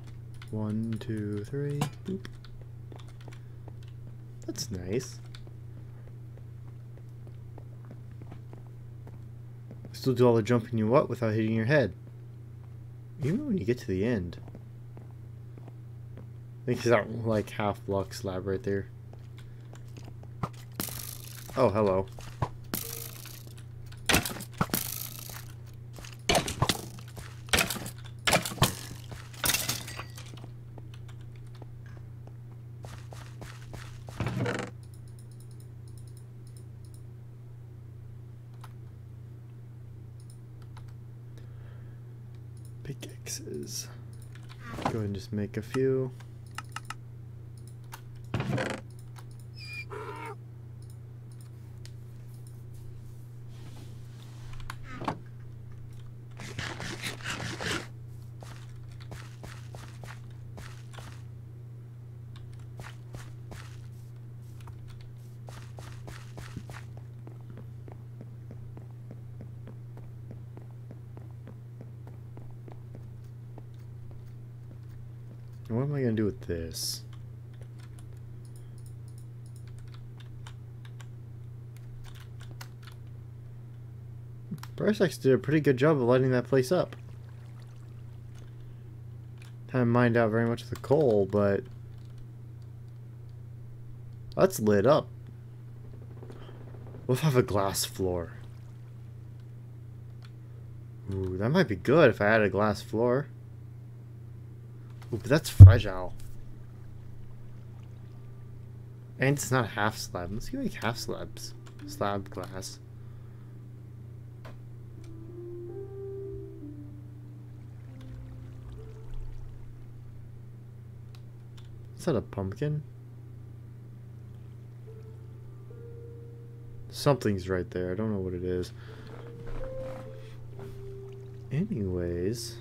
1, 2, 3. Boop. That's nice. Still do all the jumping you want without hitting your head. Even when you get to the end. I think it's that like half block slab right there. Oh, hello. Pickaxes. Go ahead and just make a few. What am I gonna do with this? Parsecs did a pretty good job of lighting that place up. Haven't mined out very much of the coal, but that's lit up. We'll have a glass floor. Ooh, that might be good if I had a glass floor. Ooh, but that's fragile. And it's not half slab. Let's get like half slabs. Slab glass. Is that a pumpkin? Something's right there. I don't know what it is. Anyways.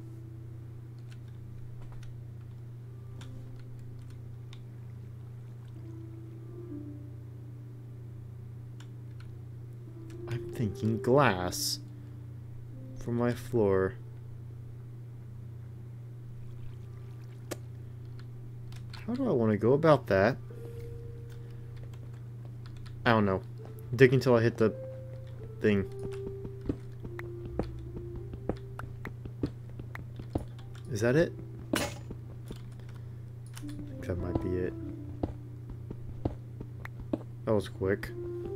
I'm thinking glass for my floor. How do I want to go about that? I don't know. Dig until I hit the thing. Is that it? I think that might be it. That was quick.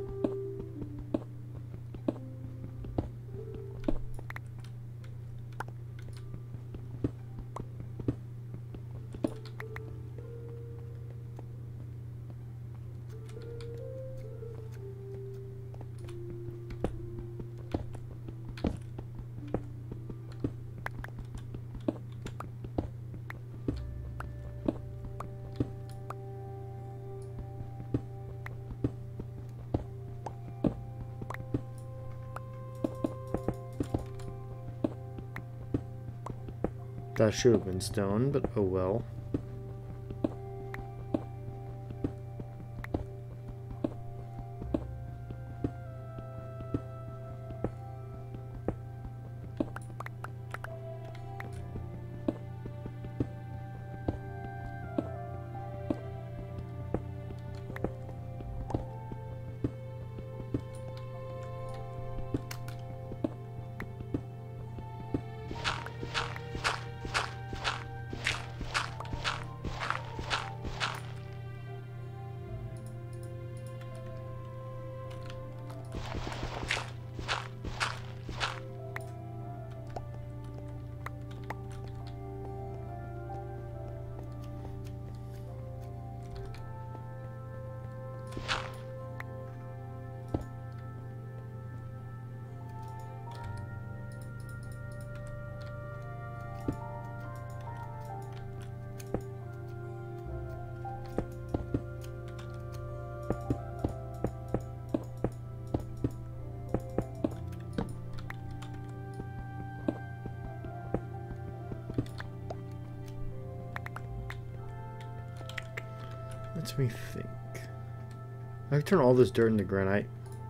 That should have been stone, but oh well. Let me think. I can turn all this dirt into granite.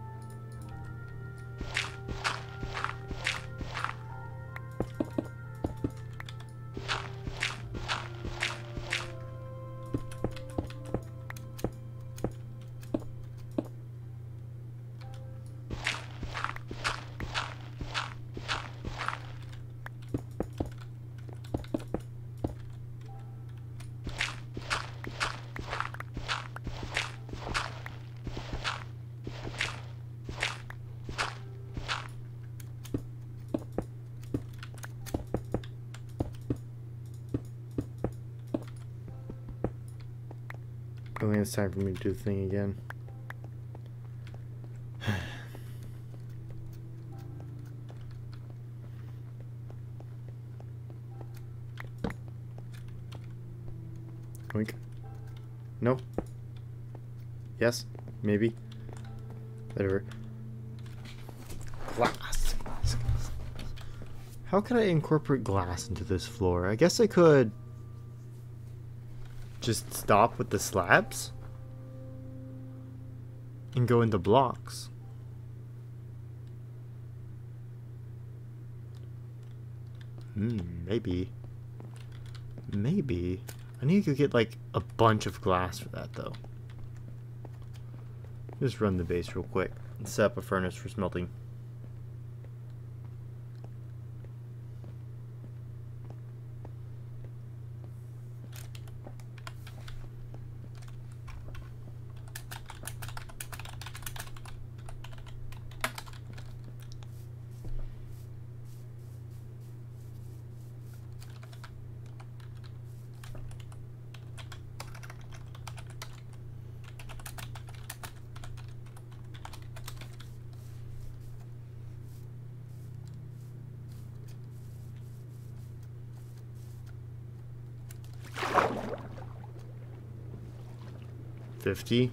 I think it's time for me to do the thing again. Oink. No. Yes. Maybe. Whatever. Glass. How could I incorporate glass into this floor? I guess I could just stop with the slabs and go into blocks. Maybe. Maybe. I need to get like a bunch of glass for that though. Just run the base real quick and set up a furnace for smelting. $50.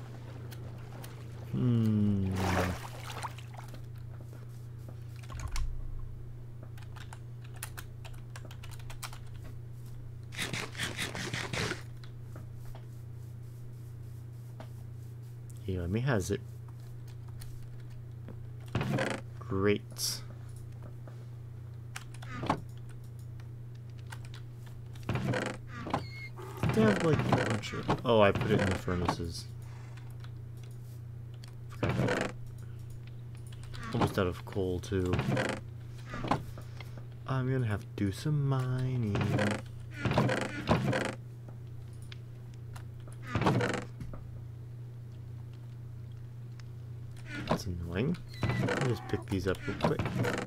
Yeah, let me has it. Great. They have like a bunch of... Oh, I put it in the furnaces. Forgot about that. Almost out of coal too. I'm gonna have to do some mining. That's annoying. Let me just pick these up real quick.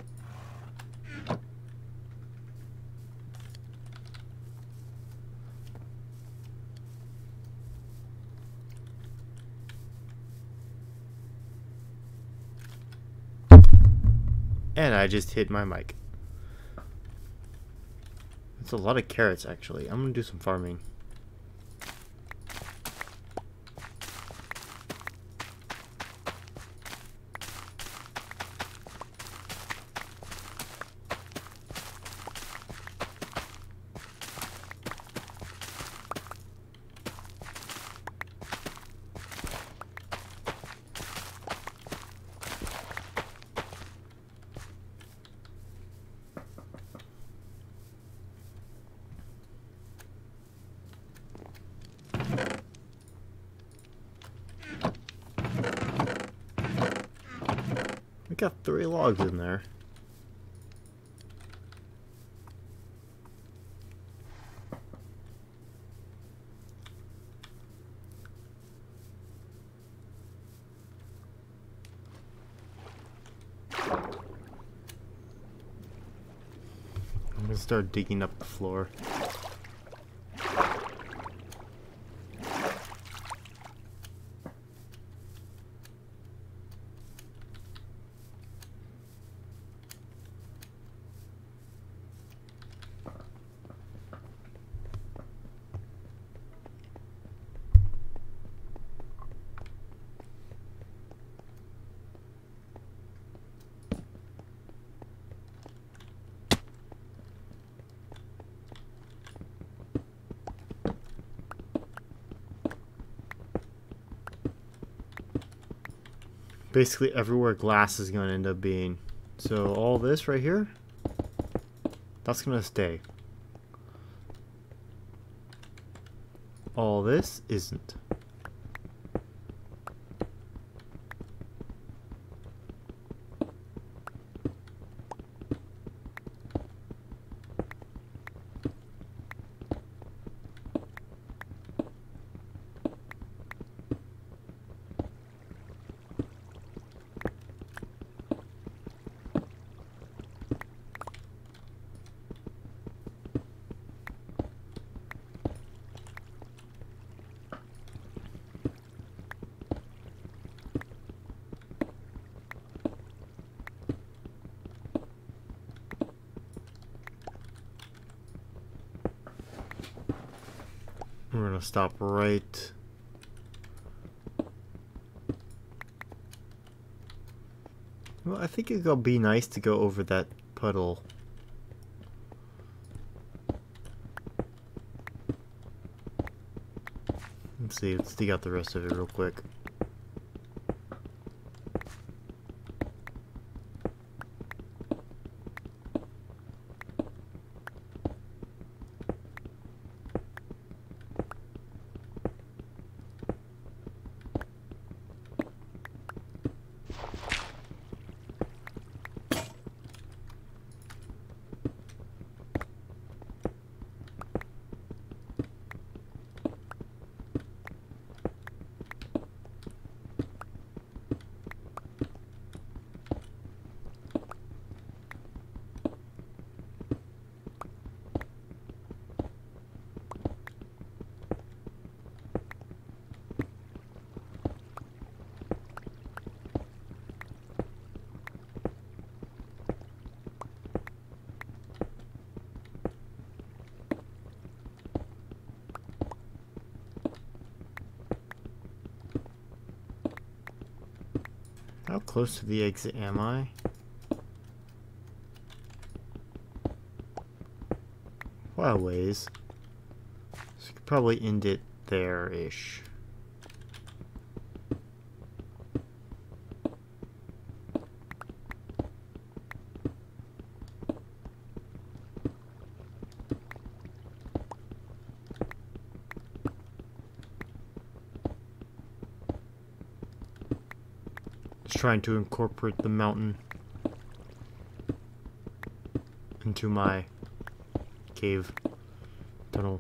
And I just hit my mic. That's a lot of carrots, actually. I'm gonna do some farming. We got 3 logs in there. I'm gonna start digging up the floor. Basically everywhere glass is going to end up being. So all this right here, that's going to stay. All this isn't. We're gonna stop right. Well, I think it'll be nice to go over that puddle. Let's see, let's dig out the rest of it real quick. close to the exit am I? Quite a ways. So you could probably end it there-ish. Trying to incorporate the mountain into my cave tunnel.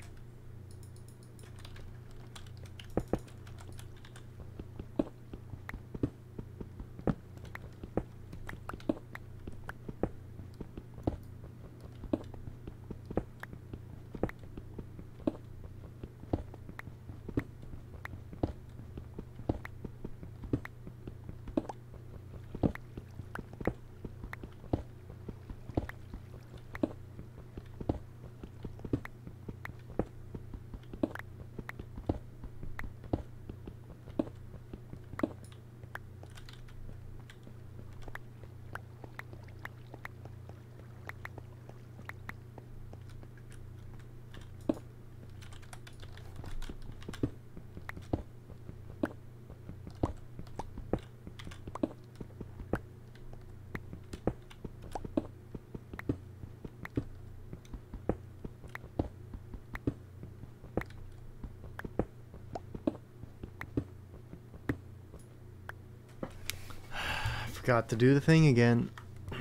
Forgot to do the thing again.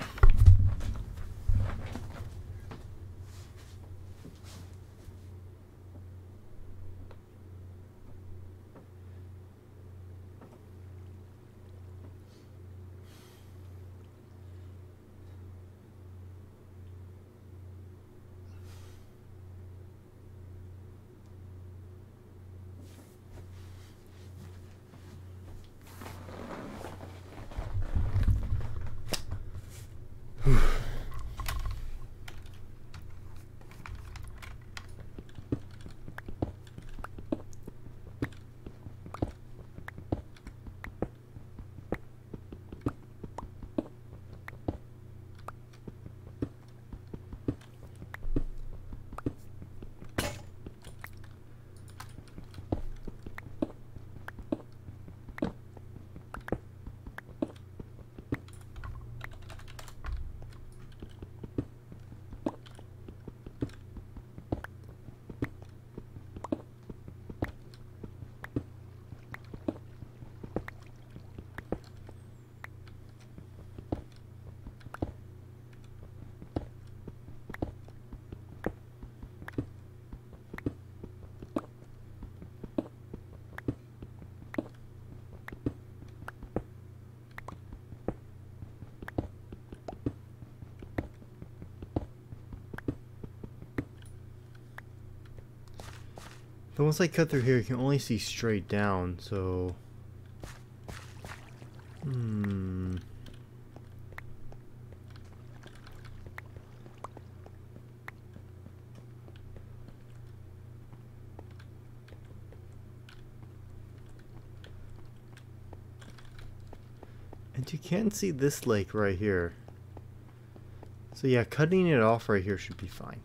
But once I cut through here, you can only see straight down, so... And you can see this lake right here. So yeah, cutting it off right here should be fine.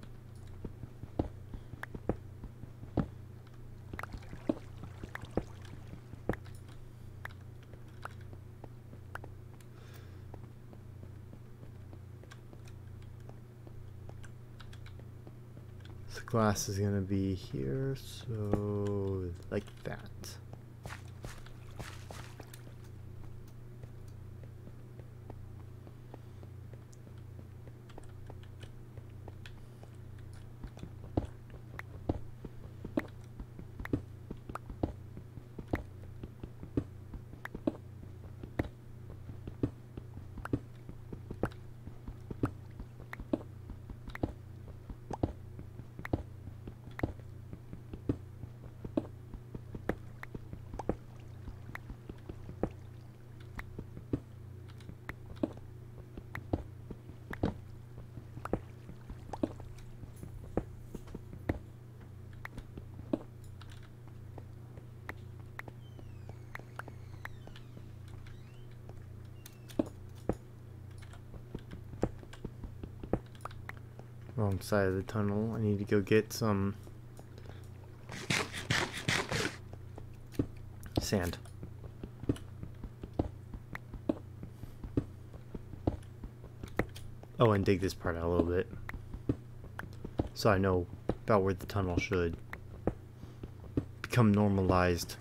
The glass is gonna be here, so like that. Wrong side of the tunnel. I need to go get some sand. Oh, and dig this part out a little bit, so I know about where the tunnel should become normalized.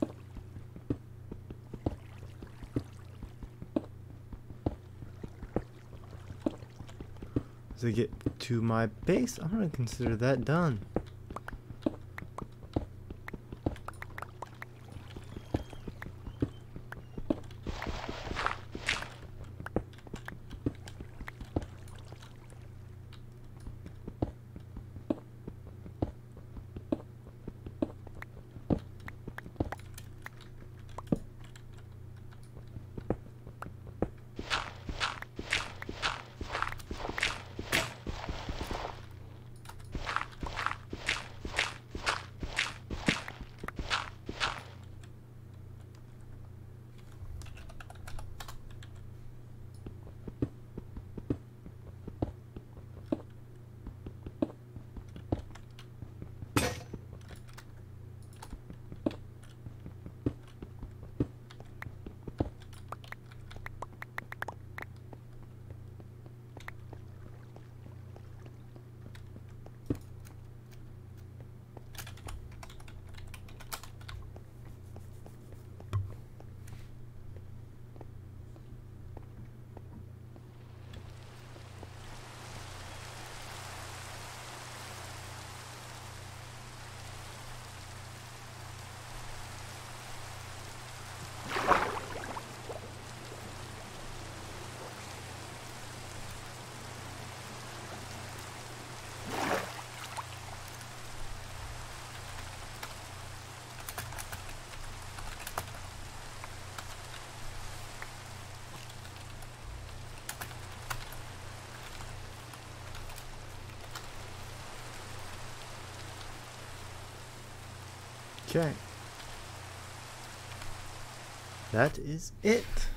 As I get to my base, I'm gonna consider that done. Okay. That is it.